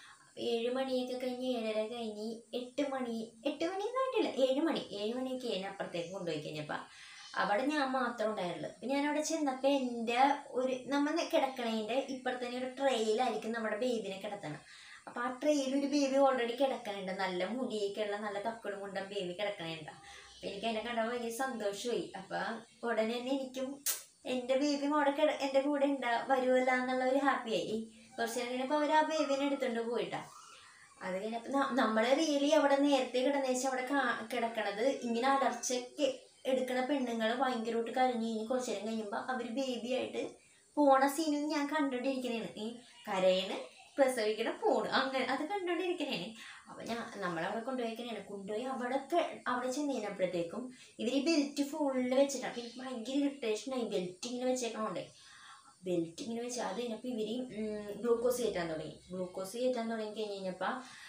7 മണിയൊക്കെ കഴിഞ്ഞ് 7:30 കഴിഞ്ഞ് 8 മണിയൊന്നും ആയിട്ടില്ല, 7 മണിയൊക്കെ കഴിഞ്ഞ് അപ്പുറത്തേക്ക് കൊണ്ടുപോയി കഴിഞ്ഞപ്പോൾ അവിടെ ഞാൻ മാത്രം ഉണ്ടായിരുന്നുള്ളൂ. അപ്പം ഞാനവിടെ ചെന്നപ്പോൾ എൻ്റെ നമ്മൾ കിടക്കണേൻ്റെ ഇപ്പുറത്തന്നെ ഒരു ട്രെയിലായിരിക്കും നമ്മുടെ ബേബിനെ കിടത്തണം. അപ്പം ആ ട്രെയിൽ ഒരു ബേബി ഓൾറെഡി കിടക്കണുണ്ട്, നല്ല മുടിയൊക്കെയുള്ള നല്ല തക്കടും കൊണ്ട ബേബി കിടക്കണുണ്ട്. അപ്പം എനിക്ക് അതിനെ കണ്ടപ്പോൾ വലിയ സന്തോഷമായി. അപ്പം ഉടനെ തന്നെ എനിക്കും എൻ്റെ ബേബിയും അവിടെ എൻ്റെ കൂടെ വരുമല്ല എന്നുള്ള ഒരു ഹാപ്പിയായി. കുറച്ച് നേരം കഴിഞ്ഞപ്പോൾ അവർ ആ ബേബിനെ എടുത്തുകൊണ്ട് പോയിട്ടാ. അത് കഴിഞ്ഞപ്പോൾ നമ്മൾ റിയലി അവിടെ നേരത്തെ കിടന്നേച്ച് അവിടെ കിടക്കണത് ഇങ്ങനെ അടർച്ചയ്ക്ക് എടുക്കണ പെണ്ണുങ്ങൾ ഭയങ്കരമായിട്ട് കരഞ്ഞു കഴിഞ്ഞ് കുറച്ച് നേരം കഴിയുമ്പോൾ അവർ ബേബിയായിട്ട് പോണ സീനും ഞാൻ കണ്ടോണ്ടിരിക്കണേണ്. കരയണ്, പ്രസവിക്കണ, പോണ്, അങ്ങനെ അത് കണ്ടോണ്ടിരിക്കണേണ്. അപ്പം നമ്മളവിടെ കൊണ്ടുപോയി അവിടെ ചെന്ന് കഴിഞ്ഞപ്പോഴത്തേക്കും ഇവർ ഈ ബെൽറ്റ് ഫുള്ളിൽ വെച്ചിട്ടാണ്. അപ്പം എനിക്ക് ഭയങ്കര ഇറിറ്റേഷനായി ബെൽറ്റ് ഇങ്ങനെ വെച്ചേക്കണോണ്ടേ. ബെൽറ്റ് ഇങ്ങനെ വെച്ച് അത് കഴിഞ്ഞപ്പോൾ ഇവർ ഗ്ലൂക്കോസ് കയറ്റാൻ തുടങ്ങി കഴിഞ്ഞ് കഴിഞ്ഞപ്പോൾ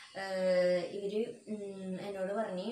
ഇവർ എന്നോട് പറഞ്ഞ്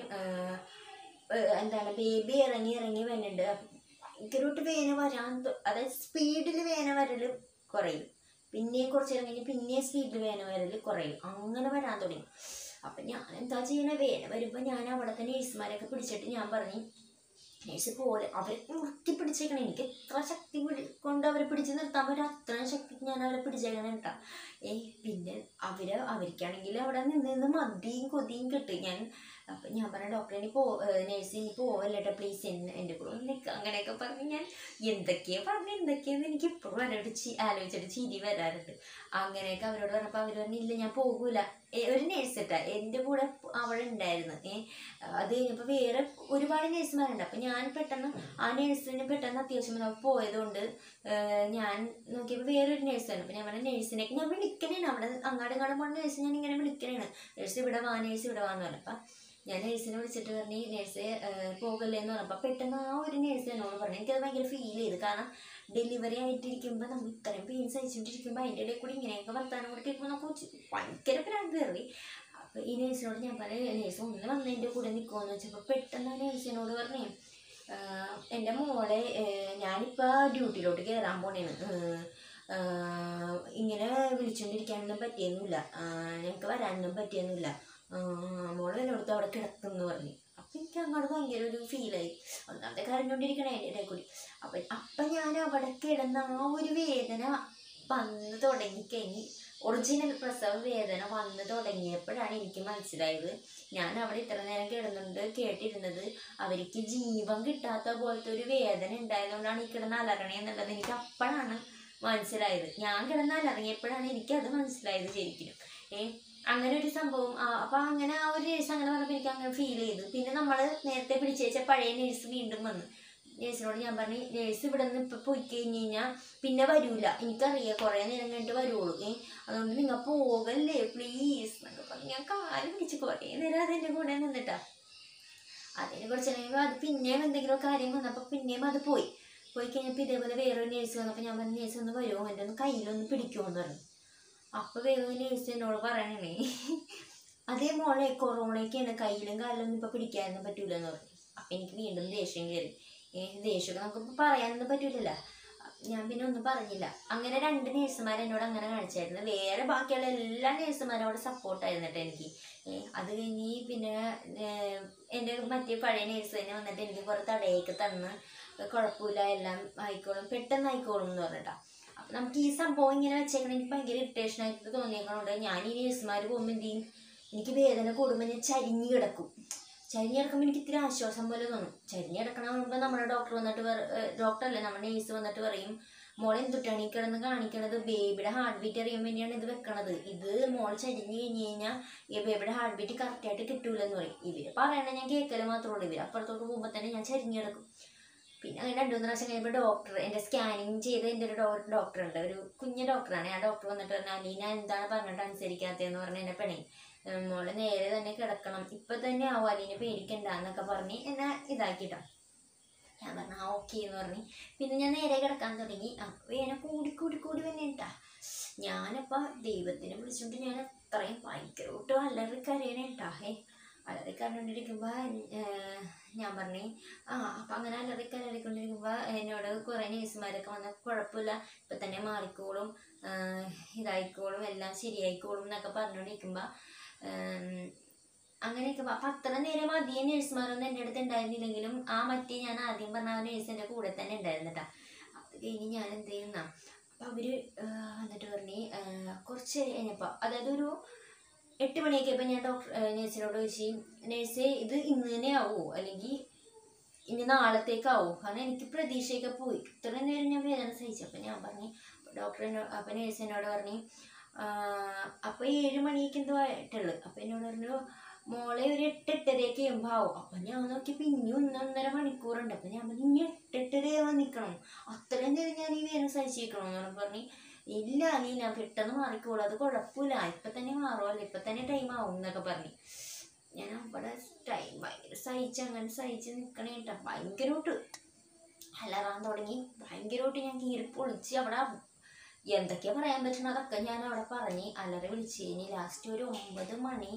എന്താണ് ബേബി ഇറങ്ങി വരുന്നുണ്ട്. ഭയങ്കരമായിട്ട് വേന വരാൻ, അതായത് സ്പീഡിൽ വേന വരൽ കുറയും, പിന്നെയും കുറച്ച് നേരം കഴിഞ്ഞ് പിന്നെയും സ്പീഡിൽ വേന വരൽ കുറയും, അങ്ങനെ വരാൻ തുടങ്ങി. അപ്പം ഞാൻ എന്താ ചെയ്യണേ, വേന വരുമ്പോൾ ഞാൻ അവിടുത്തെ നേഴ്സുമാരൊക്കെ പിടിച്ചിട്ട് ഞാൻ പറഞ്ഞു നേഴ്സ് പോലെ അവരെ മുറുക്കി പിടിച്ചേക്കണം. എനിക്ക് എത്ര ശക്തി കൊണ്ട് അവരെ പിടിച്ച് നിർത്താൻ പറ്റും അത്രയും ശക്തിക്ക് ഞാൻ അവരെ പിടിച്ചേക്കണം കേട്ടോ. പിന്നെ അവർക്കാണെങ്കിൽ അവിടെ നിന്ന് മതിയും കൊതിയും കിട്ടും. അപ്പം ഞാൻ പറഞ്ഞ ഡോക്ടറെ നേഴ്സ് ഇനി പോവല്ലേ കേട്ടോ പ്ലീസ്, എൻ്റെ കൂടെ നിൽക്കുക, അങ്ങനെയൊക്കെ പറഞ്ഞ് ഞാൻ എന്തൊക്കെയാന്ന് എനിക്ക് ഇപ്പോഴും ആലോചിച്ചിട്ട് ചിരി വരാറുണ്ട്. അങ്ങനെയൊക്കെ അവരോട് പറഞ്ഞപ്പോൾ അവർ പറഞ്ഞില്ല ഞാൻ പോകൂല. ഒരു നേഴ്സ് കേട്ടാ എൻ്റെ കൂടെ അവിടെ ഉണ്ടായിരുന്നു. അത് കഴിഞ്ഞപ്പോൾ വേറെ ഒരുപാട് നേഴ്സുമാരുണ്ട്. അപ്പം ഞാൻ പെട്ടെന്ന് ആ നേഴ്സിന് പെട്ടെന്ന് അത്യാവശ്യം പോയതുകൊണ്ട് ഞാൻ നോക്കിയപ്പോൾ വേറൊരു നേഴ്സാണ്. അപ്പം ഞാൻ പറഞ്ഞ നേഴ്സിനൊക്കെ ഞാൻ വിളിക്കണേണ്, അവിടെ അങ്ങാടും പോണ നേഴ്സ് ഞാൻ ഇങ്ങനെ വിളിക്കണേണ്, നേഴ്സ് ഇവിടെ വാന്ന് പറഞ്ഞു. അപ്പം ഞാൻ നേഴ്സിനെ വിളിച്ചിട്ട് പറഞ്ഞ് നേഴ്സ് പോകല്ലേ എന്ന് പറഞ്ഞപ്പോൾ പെട്ടെന്ന് ആ ഒരു നേഴ്സ് എന്നോട് പറഞ്ഞു. എനിക്കത് ഭയങ്കര ഫീൽ ചെയ്തു. കാരണം ഡെലിവറി ആയിട്ടിരിക്കുമ്പോൾ നമ്മൾ ഇത്രയും പെയിൻ സഹിച്ചിട്ടിരിക്കുമ്പോൾ അതിൻ്റെ ഇടയിൽ കൂടി ഇങ്ങനെയൊക്കെ വർത്താനം കൂടി കേൾക്കുമ്പോൾ നമുക്ക് ഭയങ്കര ഭ്രാന്ത് കയറി. അപ്പോൾ ഈ നേഴ്സിനോട് ഞാൻ പറഞ്ഞു നേഴ്സ് ഒന്ന് വന്ന് എൻ്റെ കൂടെ നിൽക്കുമെന്ന് വെച്ചപ്പോൾ പെട്ടെന്ന് ആ നേഴ്സിനോട് പറഞ്ഞു എൻ്റെ മോളെ ഞാനിപ്പോൾ ഡ്യൂട്ടിയിലോട്ട് കയറാൻ പോണേന്ന്, ഇങ്ങനെ വിളിച്ചുകൊണ്ടിരിക്കാനൊന്നും പറ്റിയൊന്നുമില്ല, ഞങ്ങൾക്ക് വരാനൊന്നും പറ്റിയൊന്നുമില്ല, മോളെ എന്നോടത്ത് അവിടെ കിടക്കുമെന്ന് പറഞ്ഞു. അപ്പം എനിക്ക് അങ്ങോട്ട് ഭയങ്കര ഒരു ഫീലായി. ഒന്നാമത്തെ കരഞ്ഞുകൊണ്ടിരിക്കണേ അതിൻ്റെ ഇടയിൽ കൂടി. അപ്പം ഞാൻ അവിടെ കിടന്ന ആ ഒരു വേദന വന്ന് തുടങ്ങിക്കഴിഞ്ഞ് ഒറിജിനൽ പ്രസവ വേദന വന്ന് തുടങ്ങിയപ്പോഴാണ് എനിക്ക് മനസ്സിലായത് ഞാൻ അവിടെ ഇത്ര നേരം കേട്ടിരുന്നത് അവർക്ക് ജീവൻ കിട്ടാത്ത പോലത്തെ ഒരു വേദന ഉണ്ടായതുകൊണ്ടാണ് ഈ കിടന്ന് അലറണേ എന്നുള്ളത് എനിക്ക് അപ്പോഴാണ് മനസ്സിലായത്. ഞാൻ കിടന്ന് അലറിയപ്പോഴാണ് എനിക്കത് മനസ്സിലായത് ശരിക്കും. അങ്ങനെ ഒരു സംഭവം. അപ്പം അങ്ങനെ ആ ഒരു നേഴ്സ് അങ്ങനെ പറഞ്ഞപ്പോൾ എനിക്ക് അങ്ങനെ ഫീൽ ചെയ്തു. പിന്നെ നമ്മൾ നേരത്തെ പിടിച്ചേച്ച പഴയ നേഴ്സ് വീണ്ടും വന്നു. നേഴ്സിനോട് ഞാൻ പറഞ്ഞു നേഴ്സ് ഇവിടെ നിന്ന് ഇപ്പം പോയി കഴിഞ്ഞ് കഴിഞ്ഞാൽ പിന്നെ വരൂല, എനിക്കറിയാം കുറേ നേരം കഴിഞ്ഞിട്ട് വരുള്ളൂ, അതുകൊണ്ട് നിങ്ങൾ പോകല്ലേ പ്ലീസ് എന്നൊക്കെ പറഞ്ഞു. ഞാൻ കാല് പിടിച്ച് കുറേ നേരം അതെൻ്റെ കൂടെ നിന്നിട്ടാ. അതിനെ കുറിച്ച് കഴിയുമ്പോൾ അത് പിന്നെയും എന്തെങ്കിലും കാര്യം വന്നപ്പോൾ പിന്നെയും അത് പോയി കഴിഞ്ഞപ്പോൾ ഇതേപോലെ വേറൊരു നേഴ്സ് വന്നപ്പോൾ ഞാൻ പറഞ്ഞു നേഴ്സ് ഒന്ന് വരുമോ, എൻ്റെ ഒന്ന് കയ്യിലൊന്ന് പിടിക്കുമോ എന്ന് പറഞ്ഞു. അപ്പോൾ വേറൊരു നേഴ്സ് എന്നോട് പറയണേ അതേ മോളെ കൊറോണയ്ക്കാണ് കയ്യിലും കാലിലൊന്നും ഇപ്പോൾ പിടിക്കാനൊന്നും പറ്റൂലെന്ന് പറഞ്ഞു. അപ്പം എനിക്ക് വീണ്ടും ദേഷ്യം കയറി. ദേഷ്യമൊക്കെ നമുക്കിപ്പോൾ പറയാനൊന്നും പറ്റൂലല്ലോ. ഞാൻ പിന്നെ ഒന്നും പറഞ്ഞില്ല. അങ്ങനെ 2 നേഴ്സുമാർ എന്നോട് അങ്ങനെ കാണിച്ചായിരുന്നു. വേറെ ബാക്കിയുള്ള എല്ലാ നേഴ്സുമാരോട് സപ്പോർട്ടായിരുന്നു കേട്ടോ എനിക്ക്. അത് കഴിഞ്ഞ് പിന്നെ എൻ്റെ മറ്റേ പഴയ നേഴ്സ് തന്നെ വന്നിട്ട് എനിക്ക് കുറേ തടയൊക്കെ തന്ന് കുഴപ്പമില്ല, എല്ലാം ആയിക്കോളും, പെട്ടെന്ന് ആയിക്കോളും എന്ന് പറഞ്ഞിട്ടാ. അപ്പം നമുക്ക് ഈ സംഭവം ഇങ്ങനെ വെച്ചേക്കണം എനിക്ക് ഭയങ്കര ഇറിറ്റേഷനായിട്ട് തോന്നിയേക്കണോണ്ട് ഞാൻ ഈ നേഴ്സുമാർ പോകുമ്പോൾ എന്ത് ചെയ്യും, എനിക്ക് വേദന കൂടുമ്പോൾ ഞാൻ ചരിഞ്ഞ് കിടക്കും. ചരിഞ്ഞ് കിടക്കുമ്പോൾ എനിക്ക് ഇത്തിരി ആശ്വാസം പോലെ തോന്നും. ചരിഞ്ഞ് കിടക്കണമ്പോൾ നമ്മുടെ ഡോക്ടർ വന്നിട്ട് ഡോക്ടറല്ലേ നമ്മുടെ നേഴ്സ് വന്നിട്ട് പറയും, മോളെ എന്തുട്ടാണ് ഈ കിടന്ന് കാണിക്കണത്, ബേബിയുടെ ഹാർട്ട് ബീറ്റ് അറിയാൻ വേണ്ടിയാണ് ഇത് വെക്കണത്, ഇത് മോൾ ചരിഞ്ഞ് കഴിഞ്ഞ് കഴിഞ്ഞാൽ ഈ ബേബിയുടെ ഹാർട്ട് ബീറ്റ് കറക്റ്റായിട്ട് കിട്ടൂലെന്ന് പറയും. ഇവർ പറയണ ഞാൻ കേൾക്കല് മാത്രമേ ഉള്ളൂ. ഇവർ അപ്പുറത്തോട്ട് പോകുമ്പോൾ തന്നെ ഞാൻ ചരിഞ്ഞ് കിടക്കും. പിന്നെ അങ്ങനെ 2-3 പ്രാവശ്യം കഴിയുമ്പോൾ ഡോക്ടർ എൻ്റെ സ്കാനിങ് ചെയ്ത് എൻ്റെ ഒരു ഡോക്ടറുണ്ട്, ഒരു കുഞ്ഞു ഡോക്ടറാണ്. ആ ഡോക്ടർ വന്നിട്ട് പറഞ്ഞു, അലീന എന്താണ് പറഞ്ഞിട്ട് അനുസരിക്കാത്തതെന്ന് പറഞ്ഞ് എന്നെ പണി, മോള് നേരെ തന്നെ കിടക്കണം, ഇപ്പം തന്നെ ആവും, അലീന പേടിക്കണ്ട എന്നൊക്കെ പറഞ്ഞ് എന്നെ ഇതാക്കിട്ടോ. ഞാൻ പറഞ്ഞു ആ ഓക്കെ എന്ന് പറഞ്ഞ് പിന്നെ ഞാൻ നേരെ കിടക്കാൻ തുടങ്ങി. വേന കൂടി വന്നിട്ടാ. ഞാനപ്പോൾ ദൈവത്തിനെ വിളിച്ചുകൊണ്ട് ഞാൻ അത്രയും ഭയങ്കരമായിട്ട് അലറി കരയണേട്ടാ. അലറി കണ്ടുകൊണ്ടിരിക്കുമ്പോൾ ഞാൻ പറഞ്ഞു അപ്പം അങ്ങനെ അലറിക്കൊണ്ടിരിക്കുമ്പോൾ എന്നോട് കുറേ നേഴ്സുമാരൊക്കെ വന്ന് കുഴപ്പമില്ല, ഇപ്പം തന്നെ മാറിക്കോളും, ഇതായിക്കോളും, എല്ലാം ശരിയായിക്കോളും എന്നൊക്കെ പറഞ്ഞുകൊണ്ടിരിക്കുമ്പോൾ അങ്ങനെയൊക്കെ. അപ്പം അത്ര നേരം അധികം നേഴ്സുമാരൊന്നും എൻ്റെ അടുത്ത് ഉണ്ടായിരുന്നില്ലെങ്കിലും ആ മറ്റേ ഞാൻ ആദ്യം പറഞ്ഞ ആ നേഴ്സ് എൻ്റെ കൂടെ തന്നെ ഉണ്ടായിരുന്നു കേട്ടോ. അത് കഴിഞ്ഞ് ഞാൻ എന്ത് ചെയ്യുന്ന അപ്പം അവർ വന്നിട്ട് പറഞ്ഞ് കുറച്ച് കഴിഞ്ഞപ്പോൾ, അതായത് ഒരു 8 മണിയൊക്കെ ഇപ്പം ഞാൻ നേഴ്സിനോട് ചോദിച്ചു, നേഴ്സേ ഇത് ഇന്ന് തന്നെ ആവുമോ അല്ലെങ്കിൽ ഇനി നാളത്തേക്കാവോ, കാരണം എനിക്ക് പ്രതീക്ഷയൊക്കെ പോയി, ഇത്രയും നേരം ഞാൻ വേദന സഹിച്ചു. അപ്പം ഞാൻ പറഞ്ഞു അപ്പം നേഴ്സിനോട് പറഞ്ഞു അപ്പോൾ 7 മണിക്ക് എന്തോ ആയിട്ടുള്ളു. അപ്പം എന്നോട് പറഞ്ഞു മോളെ ഒരു 8-8:30 ആകുമ്പോൾ ആവും. അപ്പം ഞാൻ നോക്കിയപ്പോൾ ഇനി 1-1.5 മണിക്കൂറുണ്ട്. അപ്പം ഞാൻ പറഞ്ഞു ഇനി 8-8:30 നിൽക്കണം, അത്രയും നേരം ഞാൻ ഈ വേദന സഹിച്ചിരിക്കണം എന്ന് പറഞ്ഞ് ഇല്ല അലീന പെട്ടെന്ന് മാറിക്കോളൂ, അത് കുഴപ്പമില്ല, ഇപ്പം തന്നെ മാറുമല്ലോ, ഇപ്പം തന്നെ ടൈം ആവും എന്നൊക്കെ പറഞ്ഞു. ഞാൻ അവിടെ ഭയങ്കര അങ്ങനെ സഹിച്ച് നിൽക്കണേ കേട്ടോ. ഭയങ്കരമായിട്ട് അലറാൻ തുടങ്ങി, ഭയങ്കരമായിട്ട് ഞാൻ കീറിപ്പൊളിച്ച് അവിടെ എന്തൊക്കെയാ പറയാൻ പറ്റണം അതൊക്കെ ഞാൻ അവിടെ പറഞ്ഞ് അലറി വിളിച്ച് കഴിഞ്ഞ് ലാസ്റ്റ് ഒരു 9 മണി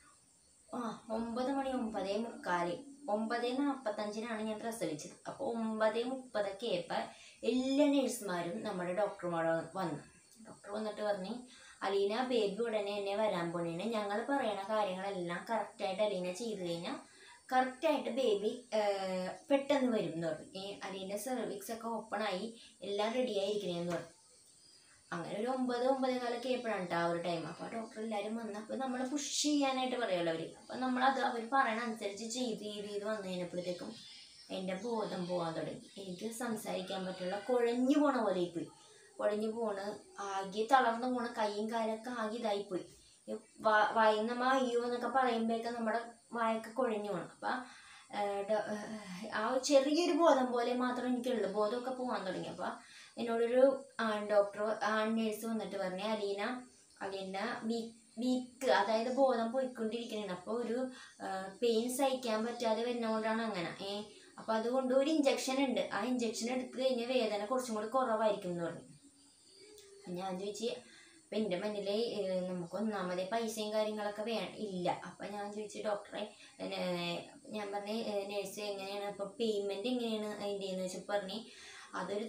9:45 9:45 ഞാൻ പ്രസവിച്ചത്. അപ്പോൾ 9:30 ആയപ്പോൾ എല്ലാ നേഴ്സുമാരും നമ്മുടെ ഡോക്ടർമാർ വന്നു. ഡോക്ടർ വന്നിട്ട് പറഞ്ഞ് അലീന ബേബി ഉടനെ എന്നെ വരാൻ പോണേന്, ഞങ്ങൾ പറയണ കാര്യങ്ങളെല്ലാം കറക്റ്റായിട്ട് അലീന ചെയ്ത് കഴിഞ്ഞാൽ കറക്റ്റായിട്ട് ബേബി പെട്ടെന്ന് വരും എന്ന് പറഞ്ഞു. അലീൻ്റെ സെർവിക്സ് ഒക്കെ ഓപ്പണായി എല്ലാം റെഡിയായിരിക്കണേന്ന് പറഞ്ഞു. അങ്ങനെ ഒരു 9-9:15 ആയപ്പോഴാണ് കേട്ടോ ആ ഒരു ടൈം. അപ്പോൾ ഡോക്ടർ എല്ലാവരും വന്ന് അപ്പോൾ നമ്മൾ പുഷ് ചെയ്യാനായിട്ട് പറയുമല്ലോ അവർ. അപ്പോൾ നമ്മളത് അവർ പറയണ അനുസരിച്ച് ചെയ്ത് വന്നു കഴിഞ്ഞപ്പോഴത്തേക്കും എൻ്റെ ബോധം പോകാൻ തുടങ്ങി. എനിക്ക് സംസാരിക്കാൻ പറ്റില്ല, കുഴഞ്ഞു പോണ പോലെ പോയി, കുഴഞ്ഞു പോണ്, ആകെ തളർന്നു പോണ്, കൈയും കാലൊക്കെ ആകെ ഇതായിപ്പോയി. വായിന്ന് നമ്മൾ അയ്യോ എന്നൊക്കെ പറയുമ്പോഴൊക്കെ നമ്മുടെ വായൊക്കെ കുഴഞ്ഞു പോകണം. അപ്പം ആ ചെറിയൊരു ബോധം പോലെ മാത്രം എനിക്കുള്ളൂ, ബോധമൊക്കെ പോകാൻ തുടങ്ങി. അപ്പോൾ എന്നോടൊരു നേഴ്സ് വന്നിട്ട് പറഞ്ഞു അലീന വീക്ക്, അതായത് ബോധം പോയിക്കൊണ്ടിരിക്കണേണ്, അപ്പോൾ ഒരു പെയിൻ സഹിക്കാൻ പറ്റാതെ വരുന്നതുകൊണ്ടാണ് അങ്ങനെ. അപ്പോൾ അതുകൊണ്ട് ഒരു ഇഞ്ചക്ഷൻ ഉണ്ട്, ആ ഇഞ്ചക്ഷൻ എടുത്തു കഴിഞ്ഞാൽ വേദന കുറച്ചും കൂടി കുറവായിരിക്കും എന്ന് പറഞ്ഞു. ഞാൻ ചോദിച്ചു അപ്പം എൻ്റെ മുന്നിൽ നമുക്ക് ഒന്നാമതേ പൈസയും കാര്യങ്ങളൊക്കെ ഇല്ല. അപ്പം ഞാൻ ചോദിച്ചു ഡോക്ടറെ, ഞാൻ പറഞ്ഞ് നേഴ്സ് എങ്ങനെയാണ് ഇപ്പോൾ പേയ്മെൻറ്റ് എങ്ങനെയാണ് അതിൻ്റെന്ന് വെച്ചപ്പോൾ പറഞ്ഞ് അതൊരു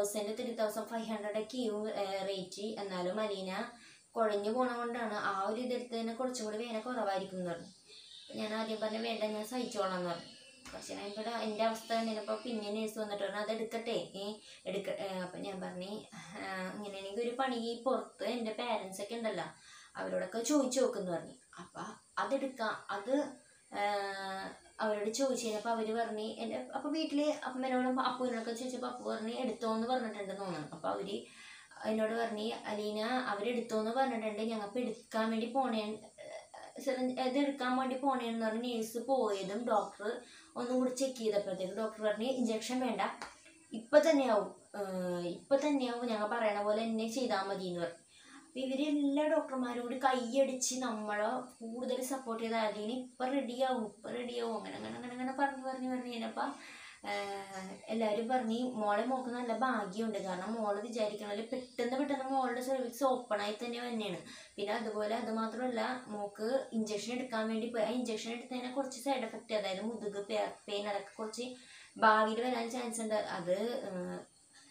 3,500 റേറ്റ്, എന്നാലും അലീന കുഴഞ്ഞു പോണ കൊണ്ടാണ് ആ ഒരു ഇതെടുത്ത് തന്നെ കുറച്ചും കൂടി വേദന കുറവായിരിക്കും എന്ന് പറഞ്ഞു. ഞാൻ ആദ്യം പറഞ്ഞ് വേണ്ട ഞാൻ സഹിച്ചോളാം എന്ന് പറഞ്ഞു. പക്ഷേ ഇവിടെ എൻ്റെ അവസ്ഥ കണ്ടിപ്പോൾ പിന്നെ നേഴ്സ് വന്നിട്ട് പറഞ്ഞു അതെടുക്കട്ടെ അപ്പം ഞാൻ പറഞ്ഞ് ഇങ്ങനെയാണെങ്കിൽ ഒരു പണി പുറത്ത് എൻ്റെ പാരൻസൊക്കെ ഉണ്ടല്ലോ അവരോടൊക്കെ ചോദിച്ചു നോക്കുമെന്ന് പറഞ്ഞു. അപ്പം അതെടുക്കാം, അത് അവരോട് ചോദിച്ചു കഴിഞ്ഞപ്പോൾ അവർ പറഞ്ഞ് എൻ്റെ അപ്പോൾ വീട്ടിൽ അമ്മനോടും അപ്പൂനോടൊക്കെ ചോദിച്ചപ്പോൾ അപ്പു പറഞ്ഞ് എടുത്തോന്ന് പറഞ്ഞിട്ടുണ്ടെന്ന് തോന്നുന്നു. അപ്പോൾ അവർ എന്നോട് പറഞ്ഞ് അലീന അവരെടുത്തോന്ന് പറഞ്ഞിട്ടുണ്ട്, ഞങ്ങൾക്ക് എടുക്കാൻ വേണ്ടി ഇതെടുക്കാൻ വേണ്ടി പോണേന്ന് പറഞ്ഞ് നേഴ്സ് പോയതും ഡോക്ടർ ഒന്നും കൂടി ചെക്ക് ചെയ്തപ്പോഴത്തേക്ക് ഡോക്ടർ പറഞ്ഞ് ഇഞ്ചക്ഷൻ വേണ്ട, ഇപ്പം തന്നെയാവും ഞങ്ങൾ പറയണ പോലെ എന്നെ ചെയ്താൽ മതി എന്ന് പറഞ്ഞു. അപ്പം ഇവരെല്ലാ ഡോക്ടർമാരും കൂടി കൈയടിച്ച് നമ്മളെ കൂടുതൽ സപ്പോർട്ട് ചെയ്ത അതിന് ഇപ്പം റെഡിയാവും അങ്ങനെ പറഞ്ഞു കഴിഞ്ഞപ്പം എല്ലാവരും പറഞ്ഞ് മോക്ക് നല്ല ഭാഗ്യമുണ്ട്, കാരണം മോള് വിചാരിക്കണതിൽ പെട്ടെന്ന് മോളുടെ സെർവിക്സ് ഓപ്പണായി തന്നെ തന്നെയാണ്. പിന്നെ അതുപോലെ അത് മാത്രമല്ല മോക്ക് ഇഞ്ചക്ഷൻ എടുക്കാൻ വേണ്ടി പോയി, ആ ഇഞ്ചക്ഷൻ എടുത്തതിനെ കുറച്ച് സൈഡ് എഫക്റ്റ്, അതായത് മുതുക് പെയിൻ അതൊക്കെ കുറച്ച് ഭാവിയിൽ വരാൻ ചാൻസ് ഉണ്ട്. അത്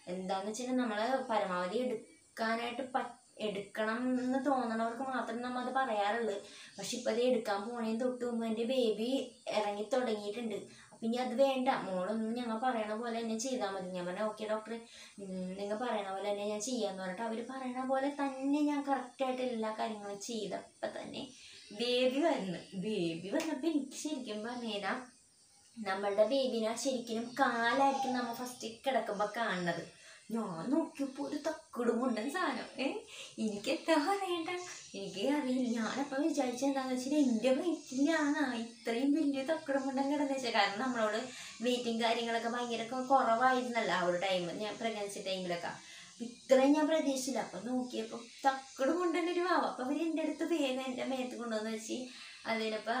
എന്താണെന്ന് വെച്ചാൽ നമ്മൾ പരമാവധി എടുക്കാനായിട്ട് എടുക്കണം എന്ന് തോന്നണവർക്ക് മാത്രമേ നമ്മൾ അത് പറയാറുള്ളൂ. പക്ഷെ ഇപ്പം അത് എടുക്കാൻ പോണേന്ന് തൊട്ട് മുമ്പ് എൻ്റെ ബേബി ഇറങ്ങി തുടങ്ങിയിട്ടുണ്ട്. അപ്പം ഇനി അത് വേണ്ട, മോളൊന്നും ഞങ്ങൾ പറയണ പോലെ തന്നെ ചെയ്താൽ മതി. ഞാൻ പറഞ്ഞാൽ ഓക്കെ ഡോക്ടർ, നിങ്ങൾ പറയണ പോലെ തന്നെ ഞാൻ ചെയ്യാമെന്ന് പറഞ്ഞിട്ട് അവർ പറയണ പോലെ തന്നെ ഞാൻ കറക്റ്റായിട്ട് എല്ലാ കാര്യങ്ങളും ചെയ്തപ്പം തന്നെ ബേബി വന്നപ്പോൾ എനിക്ക് ശരിക്കും പറഞ്ഞാൽ നമ്മളുടെ ബേബിനെ ശരിക്കും കാലായിരിക്കും നമ്മൾ ഫസ്റ്റ് കിടക്കുമ്പോൾ കാണുന്നത്. ഞാൻ നോക്കിയപ്പോൾ ഒരു തക്കിടുമുണ്ടൻ സാധനം. എനിക്ക് എന്താ പറയണ്ട, എനിക്ക് അറിയില്ല. ഞാനപ്പോൾ വിചാരിച്ചത് എന്താണെന്ന് വെച്ചാൽ എൻ്റെ വെയിറ്റിലാണ് ഇത്രയും വലിയ തക്കിടുമുണ്ടൻ കിടന്നു വെച്ചാൽ. കാരണം നമ്മളോട് വെയിറ്റും കാര്യങ്ങളൊക്കെ ഭയങ്കര കുറവായിരുന്നല്ല ആ ഒരു ടൈം, ഞാൻ പ്രഗ്നൻസി ടൈമിലൊക്കെ. ഇത്രയും ഞാൻ പ്രതീക്ഷിച്ചില്ല. അപ്പം നോക്കിയപ്പോൾ തക്കിടുമുണ്ടൻ ഒരു വാവ. അപ്പം അവർ എൻ്റെ അടുത്ത് വേഗം എൻ്റെ മേത്ത് കൊണ്ടുവന്ന് വെച്ച് അതിനപ്പോൾ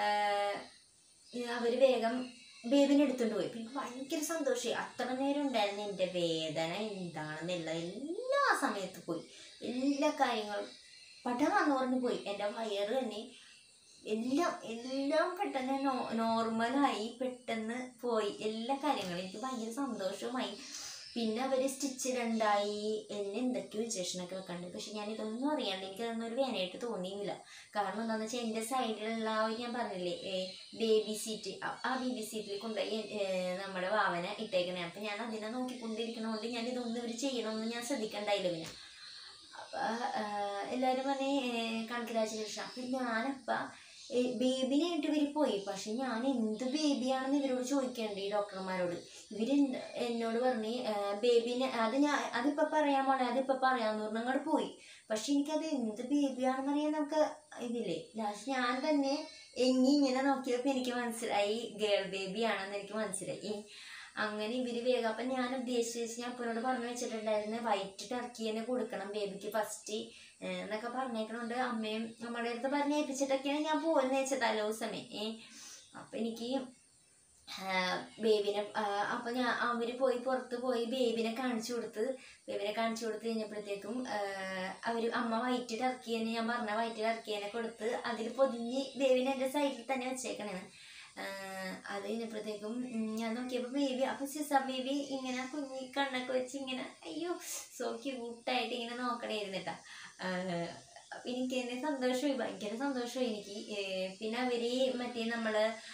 അവർ വേഗം ബേബിനെ എടുത്തുകൊണ്ട് പോയി. പിന്നെ ഭയങ്കര സന്തോഷമായി. അത്ര നേരം ഉണ്ടായിരുന്ന എൻ്റെ വേദന എന്താണെന്നുള്ള എല്ലാ സമയത്ത് പോയി. എല്ലാ കാര്യങ്ങളും പടാന്ന് പറഞ്ഞു പോയി. എൻ്റെ വയറ് തന്നെ എല്ലാം പെട്ടെന്ന് നോർമലായി, പെട്ടെന്ന് പോയി എല്ലാ കാര്യങ്ങളും. എനിക്ക് ഭയങ്കര സന്തോഷവുമായി. പിന്നെ അവർ സ്റ്റിച്ച് രണ്ടായി, എന്നെ എന്തൊക്കെയോ ഇഞ്ചക്ഷനൊക്കെ വെക്കാണ്ട്. പക്ഷെ ഞാനിതൊന്നും അറിയാണ്ട് എനിക്കതൊന്നും ഒരു വേനയായിട്ട് തോന്നിയില്ല. കാരണം എന്താണെന്ന് വെച്ചാൽ എൻ്റെ സൈഡിലുള്ള ഞാൻ പറഞ്ഞില്ലേ ബേബി സീറ്റ്, ആ ബേബി സീറ്റിൽ കൊണ്ടുപോയി നമ്മുടെ വാവനെ ഇട്ടേക്കണേ. അപ്പം ഞാൻ അതിനെ നോക്കിക്കൊണ്ടിരിക്കണോണ്ട് ഞാനിതൊന്നും ഇവർ ചെയ്യണമെന്ന് ഞാൻ ശ്രദ്ധിക്കണ്ടായില്ല. പിന്നെ അപ്പം എല്ലാവരും പറഞ്ഞ് കൺഗ്രാജുലേഷൻ. അപ്പം ഞാനപ്പം ബേബിനായിട്ട് ഇവർ പോയി. പക്ഷെ ഞാൻ എന്ത് ബേബിയാണെന്ന് ഇവരോട് ചോദിക്കേണ്ടേ ഈ ഡോക്ടർമാരോട്. ഇവർ എന്നോട് പറഞ്ഞ് ബേബിനെ അതിപ്പോൾ പറയാൻ പോണേ, അതിപ്പോൾ പറയാമെന്ന് പറഞ്ഞ് അങ്ങോട്ട് പോയി. പക്ഷെ എനിക്കത് എന്ത് ബേബിയാണെന്ന് അറിയാൻ നമുക്ക് ഇതില്ലേ. ലാസ്റ്റ് ഞാൻ തന്നെ ഇങ്ങനെ നോക്കിയപ്പോൾ എനിക്ക് മനസ്സിലായി ഗേൾ ബേബിയാണെന്ന് എനിക്ക് മനസ്സിലായി. അങ്ങനെ ഇവർ വേഗം. അപ്പം ഞാൻ ഉദ്ദേശിച്ച് ഞാൻ അപ്പനോട് പറഞ്ഞു വെച്ചിട്ടുണ്ടായിരുന്നു വൈറ്റ് ടർക്കി തന്നെ കൊടുക്കണം ബേബിക്ക് ഫസ്റ്റ് എന്നൊക്കെ പറഞ്ഞേക്കണോണ്ട് അമ്മയും നമ്മുടെ അടുത്ത് പറഞ്ഞേൽപ്പിച്ചിട്ടൊക്കെയാണ് ഞാൻ പോകുന്നത് വെച്ചാൽ തലേ ദിവസമേ. അപ്പം എനിക്ക് ബേബിനെ അപ്പം അവർ പുറത്ത് പോയി ബേബിനെ കാണിച്ചു കൊടുത്ത് കഴിഞ്ഞപ്പോഴത്തേക്കും അമ്മ വൈറ്റ് ടർക്കി തന്നെ, ഞാൻ പറഞ്ഞ വൈറ്റ് ടർക്കി തന്നെ കൊടുത്ത് അതിൽ പൊതിഞ്ഞ് ബേബിനെ എൻ്റെ സൈഡിൽ തന്നെ വെച്ചേക്കണേന്ന്. അത് കഴിഞ്ഞപ്പോഴത്തേക്കും ഞാൻ നോക്കിയപ്പോൾ ബേബി, അപ്പം സിസ ബേബി ഇങ്ങനെ കുഞ്ഞി കണ്ണൊക്കെ വെച്ച് ഇങ്ങനെ അയ്യോ സോ ക്യൂട്ടായിട്ട് ഇങ്ങനെ നോക്കണേരുന്നിട്ടാ. അപ്പം എനിക്ക് തന്നെ സന്തോഷമായി, ഭയങ്കര സന്തോഷമായി എനിക്ക്. പിന്നെ അവർ മറ്റേ നമ്മൾ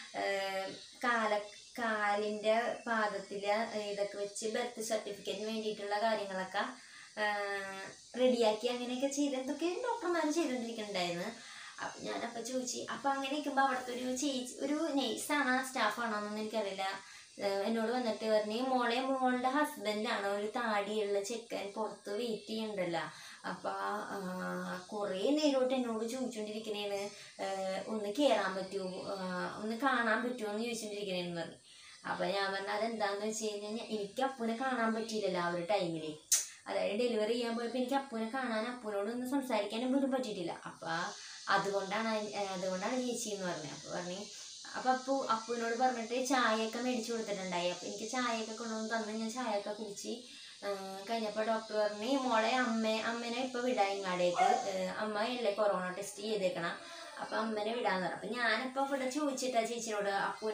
കാലിൻ്റെ പാദത്തിൽ ഇതൊക്കെ വെച്ച് ബർത്ത് സർട്ടിഫിക്കറ്റിന് വേണ്ടിയിട്ടുള്ള കാര്യങ്ങളൊക്കെ റെഡിയാക്കി അങ്ങനെയൊക്കെ ചെയ്ത് എന്തൊക്കെ ഡോക്ടർമാർ ചെയ്തുകൊണ്ടിരിക്കുന്നുണ്ടായിരുന്നു. അപ്പം ഞാനപ്പോൾ ചോദിച്ചു. അപ്പം അങ്ങനെ നിൽക്കുമ്പോൾ അവിടുത്തെ ഒരു ചേച്ചി, ഒരു നേഴ്സാണോ സ്റ്റാഫാണോ എന്നൊന്നും എനിക്കറിയില്ല, എന്നോട് വന്നിട്ട് പറഞ്ഞ് മോളുടെ ഹസ്ബൻഡാണ് ഒരു താടിയുള്ള ചെക്കൻ പുറത്ത് വെയിറ്റ് ചെയ്യണ്ടല്ലോ. അപ്പം കുറേ നേരമായിട്ട് എന്നോട് ചോദിച്ചുകൊണ്ടിരിക്കണേന്ന് ഒന്ന് കയറാൻ പറ്റുമോ, ഒന്ന് കാണാൻ പറ്റുമോ എന്ന് ചോദിച്ചുകൊണ്ടിരിക്കണേന്ന് പറഞ്ഞു. അപ്പം ഞാൻ പറഞ്ഞാൽ അതെന്താണെന്ന് വെച്ച് കഴിഞ്ഞാൽ എനിക്ക് അപ്പൂനെ കാണാൻ പറ്റിയില്ലല്ലോ ആ ഒരു ടൈമിൽ. അതായത് ഡെലിവറി ചെയ്യാൻ പോയപ്പോൾ എനിക്ക് അപ്പൂനെ കാണാൻ, അപ്പൂനോടൊന്നും സംസാരിക്കാനും പോലും പറ്റിയിട്ടില്ല. അപ്പം അതുകൊണ്ടാണ് ചേച്ചി എന്ന് പറഞ്ഞത്. അപ്പോൾ പറഞ്ഞു. അപ്പം അപ്പൂനോട് പറഞ്ഞിട്ട് ചായയൊക്കെ മേടിച്ചു കൊടുത്തിട്ടുണ്ടായി. അപ്പം എനിക്ക് ചായയൊക്കെ കൊണ്ടുവന്ന് തന്ന് ഞാൻ ചായയൊക്കെ കുടിച്ച് കഴിഞ്ഞപ്പോൾ ഡോക്ടർ പറഞ്ഞ് മോളെ അമ്മേനെ ഇപ്പോൾ വിടാം ഇങ്ങാടേക്ക്, അമ്മയല്ലേ കൊറോണ ടെസ്റ്റ് ചെയ്തേക്കണം, അപ്പം അമ്മേനെ വിടാന്ന് പറഞ്ഞു. അപ്പം ഞാനിപ്പോൾ ഇവിടെ ചോദിച്ചിട്ടാ ചേച്ചിയോട്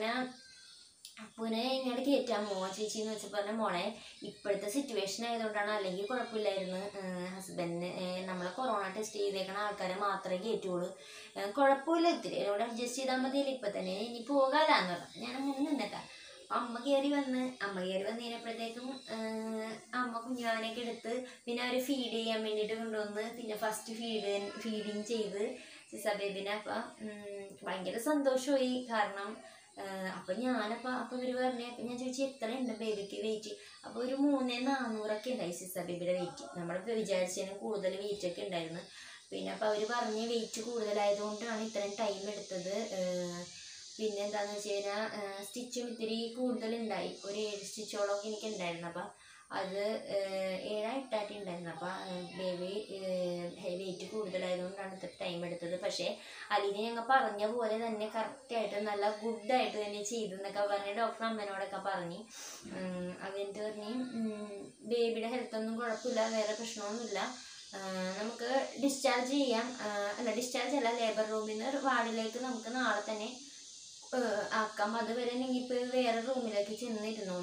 അപ്പൂനെ ഇങ്ങോട്ട് കയറ്റാമോ ചേച്ചി എന്ന് വെച്ചപ്പോൾ പറഞ്ഞ മോളെ ഇപ്പോഴത്തെ സിറ്റുവേഷൻ ആയതുകൊണ്ടാണ്, അല്ലെങ്കിൽ കുഴപ്പമില്ലായിരുന്നു, ഹസ്ബൻഡിന് നമ്മളെ കൊറോണ ടെസ്റ്റ് ചെയ്തേക്കണ ആൾക്കാരെ മാത്രമേ കയറ്റുള്ളൂ, കുഴപ്പമില്ല ഇത്തിരി എന്നോട് അഡ്ജസ്റ്റ് ചെയ്താൽ മതിയല്ലോ ഇപ്പം തന്നെ ഇനി പോകാലാന്ന് പറഞ്ഞു. ഞാൻ അങ്ങനെ നിന്നിട്ടാ. അമ്മ കയറി വന്നപ്പോഴത്തേക്കും അമ്മ കുഞ്ഞാനൊക്കെ എടുത്ത് പിന്നെ അവർ ഫീഡ് ചെയ്യാൻ വേണ്ടിയിട്ട് കൊണ്ടുവന്ന് പിന്നെ ഫസ്റ്റ് ഫീഡിങ് ചെയ്ത് സിസ ബേബിനെ. അപ്പം ഭയങ്കര സന്തോഷമായി. കാരണം അപ്പം ഇവർ പറഞ്ഞു. അപ്പം ഞാൻ ചോദിച്ചു എത്ര ഉണ്ട് ബേബിക്ക് വെയിറ്റ്. അപ്പോൾ ഒരു 3400 ഉണ്ടായി സിസ ബേബിയുടെ വെയിറ്റ്. നമ്മൾ വിചാരിച്ചതിന് കൂടുതൽ വെയിറ്റൊക്കെ ഉണ്ടായിരുന്നു. പിന്നെ അപ്പോൾ അവർ പറഞ്ഞ് വെയിറ്റ് കൂടുതലായതുകൊണ്ടാണ് ഇത്രയും ടൈം എടുത്തത്. പിന്നെ എന്താണെന്ന് വെച്ച് കഴിഞ്ഞാൽ സ്റ്റിച്ചും ഇത്തിരി കൂടുതലുണ്ടായി, ഒരു 7 സ്റ്റിച്ചോളമൊക്കെ എനിക്ക് ഉണ്ടായിരുന്നു. അപ്പം അത് 7-8 ഉണ്ടായിരുന്നു. അപ്പം ബേബി വെയിറ്റ് കൂടുതലായതുകൊണ്ടാണ് ഇത്ര ടൈം എടുത്തത്. പക്ഷേ അല്ലെങ്കിൽ ഞങ്ങൾ പറഞ്ഞ പോലെ തന്നെ കറക്റ്റായിട്ട് നല്ല ഗുഡായിട്ട് തന്നെ ചെയ്തെന്നൊക്കെ പറഞ്ഞ് ഡോക്ടർ അമ്മേനോടൊക്കെ പറഞ്ഞ്. അവൻ്റെ പറഞ്ഞ് ബേബിയുടെ ഹെൽത്തൊന്നും കുഴപ്പമില്ല, വേറെ പ്രശ്നമൊന്നുമില്ല, നമുക്ക് ഡിസ്ചാർജ് ചെയ്യാം, ലേബർ റൂമിൽ നിന്ന് വാർഡിലേക്ക് നമുക്ക് നാളെ തന്നെ ആക്കാം, അതുവരെ നിങ്ങൾ ഇപ്പോൾ വേറെ റൂമിലേക്ക് ചെന്നിരുന്നു എന്ന് പറഞ്ഞു.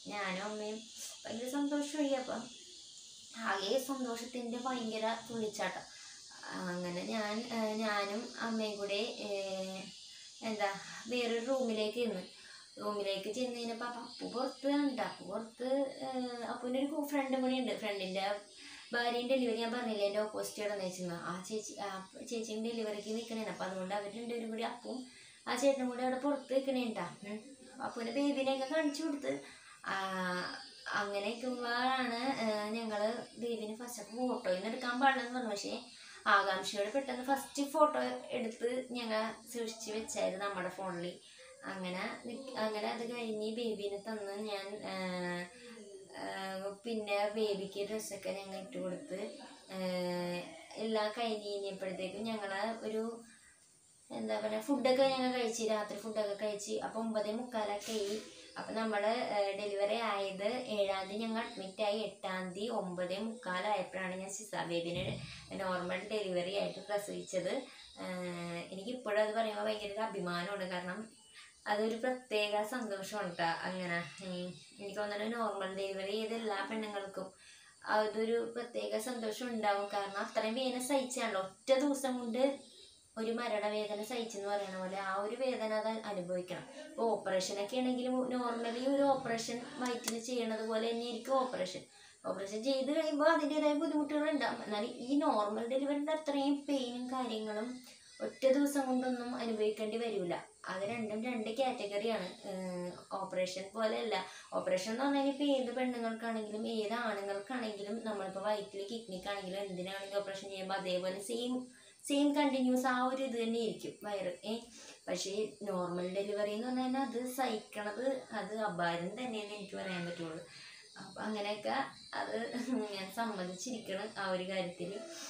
ഞാനും അമ്മയും ഭയങ്കര സന്തോഷമായി. അപ്പം ആകെ സന്തോഷത്തിൻ്റെ ഭയങ്കര തുള്ളിച്ചാട്ടം. അങ്ങനെ ഞാനും അമ്മയും കൂടെ എന്താ വേറൊരു റൂമിലേക്ക് ചെന്ന് കഴിഞ്ഞപ്പോൾ അപ്പു പുറത്ത് അപ്പു പുറത്ത് അപ്പൂൻ്റെ ഒരു ഫ്രണ്ടും കൂടി ഉണ്ട്. ഫ്രണ്ടിൻ്റെ ഭാര്യയും ഡെലിവറി ഞാൻ പറഞ്ഞില്ലേ എൻ്റെ ഓപ്പോസിറ്റ് കിടന്ന് വെച്ചിരുന്നു. ആ ചേച്ചിയും ഡെലിവറിക്ക് നിൽക്കണേണ്. അപ്പം അതുകൊണ്ട് അവർ രണ്ടുപേരും കൂടി അപ്പവും ആ ചേട്ടനും കൂടി അവിടെ പുറത്ത് നിൽക്കണേണ്ടാ. അപ്പൂൻ്റെ ബേബിനെയൊക്കെ കാണിച്ചു കൊടുത്ത് അങ്ങനെ നിൽക്കുമ്പോഴാണ് ഞങ്ങൾ ബേബിന് ഫസ്റ്റ് ഫോട്ടോയിൽ എടുക്കാൻ പാടില്ലെന്ന് പറഞ്ഞു. പക്ഷേ ആകാംക്ഷയോടെ പെട്ടെന്ന് ഫസ്റ്റ് ഫോട്ടോ എടുത്ത് ഞങ്ങൾ സൂക്ഷിച്ച് വെച്ചായിരുന്നു നമ്മുടെ ഫോണിൽ. അങ്ങനെ അത് കഴിഞ്ഞ് ബേബീനെ തന്ന് ഞാൻ പിന്നെ ബേബിക്ക് ഡ്രസ്സൊക്കെ ഞങ്ങൾ ഇട്ട് കൊടുത്ത് എല്ലാം കഴിഞ്ഞപ്പോഴത്തേക്കും ഞങ്ങൾ ഒരു എന്താ പറയുക ഫുഡൊക്കെ ഞങ്ങൾ കഴിച്ച് രാത്രി ഫുഡൊക്കെ കഴിച്ച്. അപ്പം 9:45 ആയി. അപ്പം നമ്മൾ ഡെലിവറി ആയത് 7-ാം തീയതി ഞങ്ങൾ അഡ്മിറ്റായി. 8-ാം തീയതി 9:45 ആയപ്പോഴാണ് ഞാൻ സിസ ബേബിനെ നോർമൽ ഡെലിവറി ആയിട്ട് പ്രസവിച്ചത്. എനിക്കിപ്പോഴും അത് പറയുമ്പോൾ ഭയങ്കര അഭിമാനമുണ്ട്. കാരണം അതൊരു പ്രത്യേക സന്തോഷമാണ് കേട്ടോ. അങ്ങനെ എനിക്ക് തോന്നുന്നു നോർമൽ ഡെലിവറി ചെയ്ത എല്ലാ പെണ്ണുങ്ങൾക്കും അതൊരു പ്രത്യേക സന്തോഷം ഉണ്ടാവും. കാരണം അത്രയും വേദന സഹിച്ചാണല്ലോ. ഒറ്റ ദിവസം കൊണ്ട് ഒരു മരണവേദന സഹിച്ചെന്ന് പറയുന്ന പോലെ ആ ഒരു വേദന അത് അനുഭവിക്കണം. ഇപ്പോൾ ഓപ്പറേഷനൊക്കെ ആണെങ്കിലും നോർമലി ഒരു ഓപ്പറേഷൻ വയറ്റിൽ ചെയ്യണത് പോലെ തന്നെ ആയിരിക്കും ഓപ്പറേഷൻ ചെയ്ത് കഴിയുമ്പോൾ അതിൻ്റെതായ ബുദ്ധിമുട്ടുകളുണ്ടാകും. എന്നാൽ ഈ നോർമൽ ഡെലിവറിൻ്റെ അത്രയും പെയിനും കാര്യങ്ങളും ഒറ്റ ദിവസം കൊണ്ടൊന്നും അനുഭവിക്കേണ്ടി വരില്ല. അത് രണ്ടും രണ്ട് കാറ്റഗറിയാണ്. ഓപ്പറേഷൻ പോലെയല്ല. ഓപ്പറേഷൻ എന്ന് പറഞ്ഞാൽ ഇപ്പോൾ ഏത് പെണ്ണുങ്ങൾക്കാണെങ്കിലും ഏത് ആണുങ്ങൾക്കാണെങ്കിലും നമ്മളിപ്പോൾ വയറ്റിൽ കിഡ്നിക്കാണെങ്കിലും എന്തിനാണെങ്കിലും ഓപ്പറേഷൻ ചെയ്യുമ്പോൾ അതേപോലെ സെയിം കണ്ടിന്യൂസ് ആ ഒരു ഇത് തന്നെ ആയിരിക്കും വയറ്. പക്ഷേ നോർമൽ ഡെലിവറി എന്ന് പറഞ്ഞാൽ അത് സഹിക്കണത് അത് അപാരം തന്നെയെന്ന് എനിക്ക് പറയാൻ പറ്റുള്ളൂ. അപ്പം അങ്ങനെയൊക്കെ അത് ഞാൻ സമ്മതിച്ചിരിക്കണം ആ ഒരു കാര്യത്തിൽ.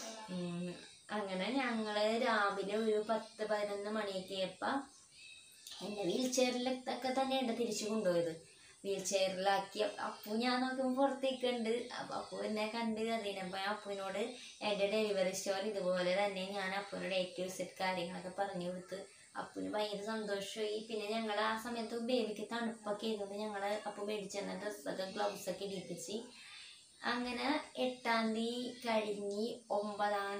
അങ്ങനെ ഞങ്ങൾ രാവിലെ ഒരു 10-11 മണിയൊക്കെ ആയപ്പോൾ എന്നെ വീൽ ചെയറിലൊക്കെ തന്നെയുണ്ട് തിരിച്ചു കൊണ്ടുപോയത്. വീൽ ചെയറിലാക്കി അപ്പു ഞാൻ നോക്കുമ്പോൾ പുറത്തേക്കുണ്ട്. അപ്പോൾ അപ്പു എന്നെ കണ്ട് അതിനപ്പോൾ അപ്പുവിനോട് എൻ്റെ ഡെലിവറി സ്റ്റോറി ഇതുപോലെ തന്നെ ഞാൻ അപ്പുവിനോട് A-to-Z കാര്യങ്ങളൊക്കെ പറഞ്ഞു കൊടുത്ത് അപ്പുവിന് ഭയങ്കര സന്തോഷമായി. പിന്നെ ഞങ്ങൾ ആ സമയത്ത് ബേബിക്ക് തണുപ്പൊക്കെ ആയതുകൊണ്ട് ഞങ്ങൾ അപ്പു മേടിച്ചെന്ന ഡ്രസ്സൊക്കെ ഗ്ലൗസൊക്കെ ഇടിപ്പിച്ച് അങ്ങനെ 8-ാം തീയതി കഴിഞ്ഞ് 9-ാം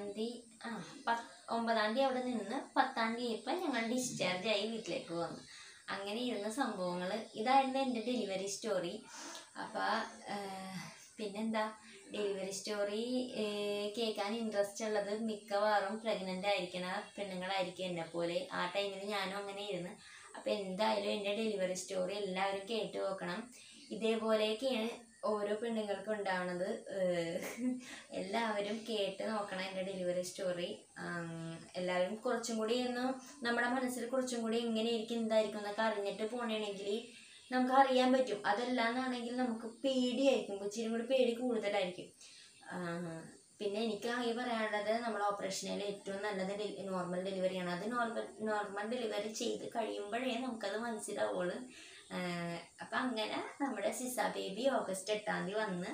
തീയതി അവിടെ നിന്ന് 10-ാം തീയതി ആയപ്പോൾ ഞങ്ങൾ ഡിസ്ചാർജ് ആയി വീട്ടിലേക്ക് വന്നു. അങ്ങനെ ഇരുന്ന സംഭവങ്ങൾ ഇതായിരുന്നു എൻ്റെ ഡെലിവറി സ്റ്റോറി. അപ്പോൾ പിന്നെന്താ ഡെലിവറി സ്റ്റോറി കേൾക്കാൻ ഇൻട്രസ്റ്റ് ഉള്ളത് മിക്കവാറും പ്രഗ്നൻ്റ് ആയിരിക്കണ പെണ്ണുങ്ങളായിരിക്കും എന്നെപ്പോലെ. ആ ടൈമിൽ ഞാനും അങ്ങനെ ഇരുന്ന്. അപ്പോൾ എന്തായാലും എൻ്റെ ഡെലിവറി സ്റ്റോറി എല്ലാവരും കേട്ട് നോക്കണം. ഇതേപോലെയൊക്കെയാണ് ഓരോ പെണ്ണുങ്ങൾക്കും ഉണ്ടാവണത്. എല്ലാവരും കേട്ട് നോക്കണം എൻ്റെ ഡെലിവറി സ്റ്റോറി. എല്ലാവരും കുറച്ചും കൂടി ഒന്ന് നമ്മുടെ മനസ്സിൽ കുറച്ചും കൂടി എങ്ങനെയായിരിക്കും എന്തായിരിക്കും എന്നൊക്കെ അറിഞ്ഞിട്ട് പോകണമെങ്കിൽ നമുക്ക് അറിയാൻ പറ്റും. അതല്ലാന്നാണെങ്കിൽ നമുക്ക് പേടിയായിരിക്കും, ഇച്ചിരി കൂടി പേടി കൂടുതലായിരിക്കും. പിന്നെ എനിക്ക് ആകെ പറയാനുള്ളത് നമ്മൾ ഓപ്പറേഷനിൽ ഏറ്റവും നല്ലത് നോർമൽ ഡെലിവറിയാണ്. അത് നോർമൽ ഡെലിവറി ചെയ്ത് കഴിയുമ്പോഴേ നമുക്കത് മനസ്സിലാവുള്ളൂ. അപ്പം അങ്ങനെ നമ്മുടെ സിസ ബേബി ഓഗസ്റ്റ് 8-ാം തീയതി വന്ന്.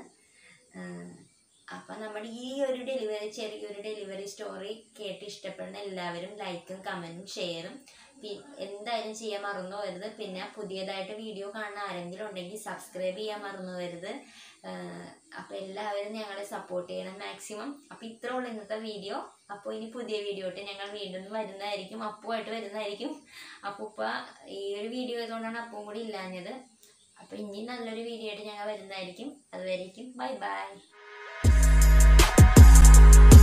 അപ്പം നമ്മുടെ ഈ ഒരു ചെറിയൊരു ഡെലിവറി സ്റ്റോറി കേട്ട് ഇഷ്ടപ്പെടുന്ന എല്ലാവരും ലൈക്കും കമൻറ്റും ഷെയറും എന്തായാലും ചെയ്യാൻ മറന്നു പോകരുത്. പിന്നെ പുതിയതായിട്ട് വീഡിയോ കാണുന്ന ആരെങ്കിലും ഉണ്ടെങ്കിൽ സബ്സ്ക്രൈബ് ചെയ്യാൻ മറന്നു പോകരുത്. അപ്പോൾ എല്ലാവരും ഞങ്ങളെ സപ്പോർട്ട് ചെയ്യണം മാക്സിമം. അപ്പോൾ ഇത്രേ ഉള്ളൂ ഇന്നത്തെ വീഡിയോ. അപ്പോൾ ഇനി പുതിയ വീഡിയോ ആയിട്ട് ഞങ്ങൾ വീണ്ടും വരുന്നതായിരിക്കും, അപ്പുമായിട്ട് വരുന്നതായിരിക്കും. അപ്പോൾ ഇപ്പോൾ ഈ ഒരു വീഡിയോ ആയതുകൊണ്ടാണ് അപ്പവും കൂടി ഇല്ലാഞ്ഞത്. അപ്പോൾ ഇനി നല്ലൊരു വീഡിയോ ആയിട്ട് ഞങ്ങൾ വരുന്നതായിരിക്കും. അതുവരേക്കും ബൈ ബൈ.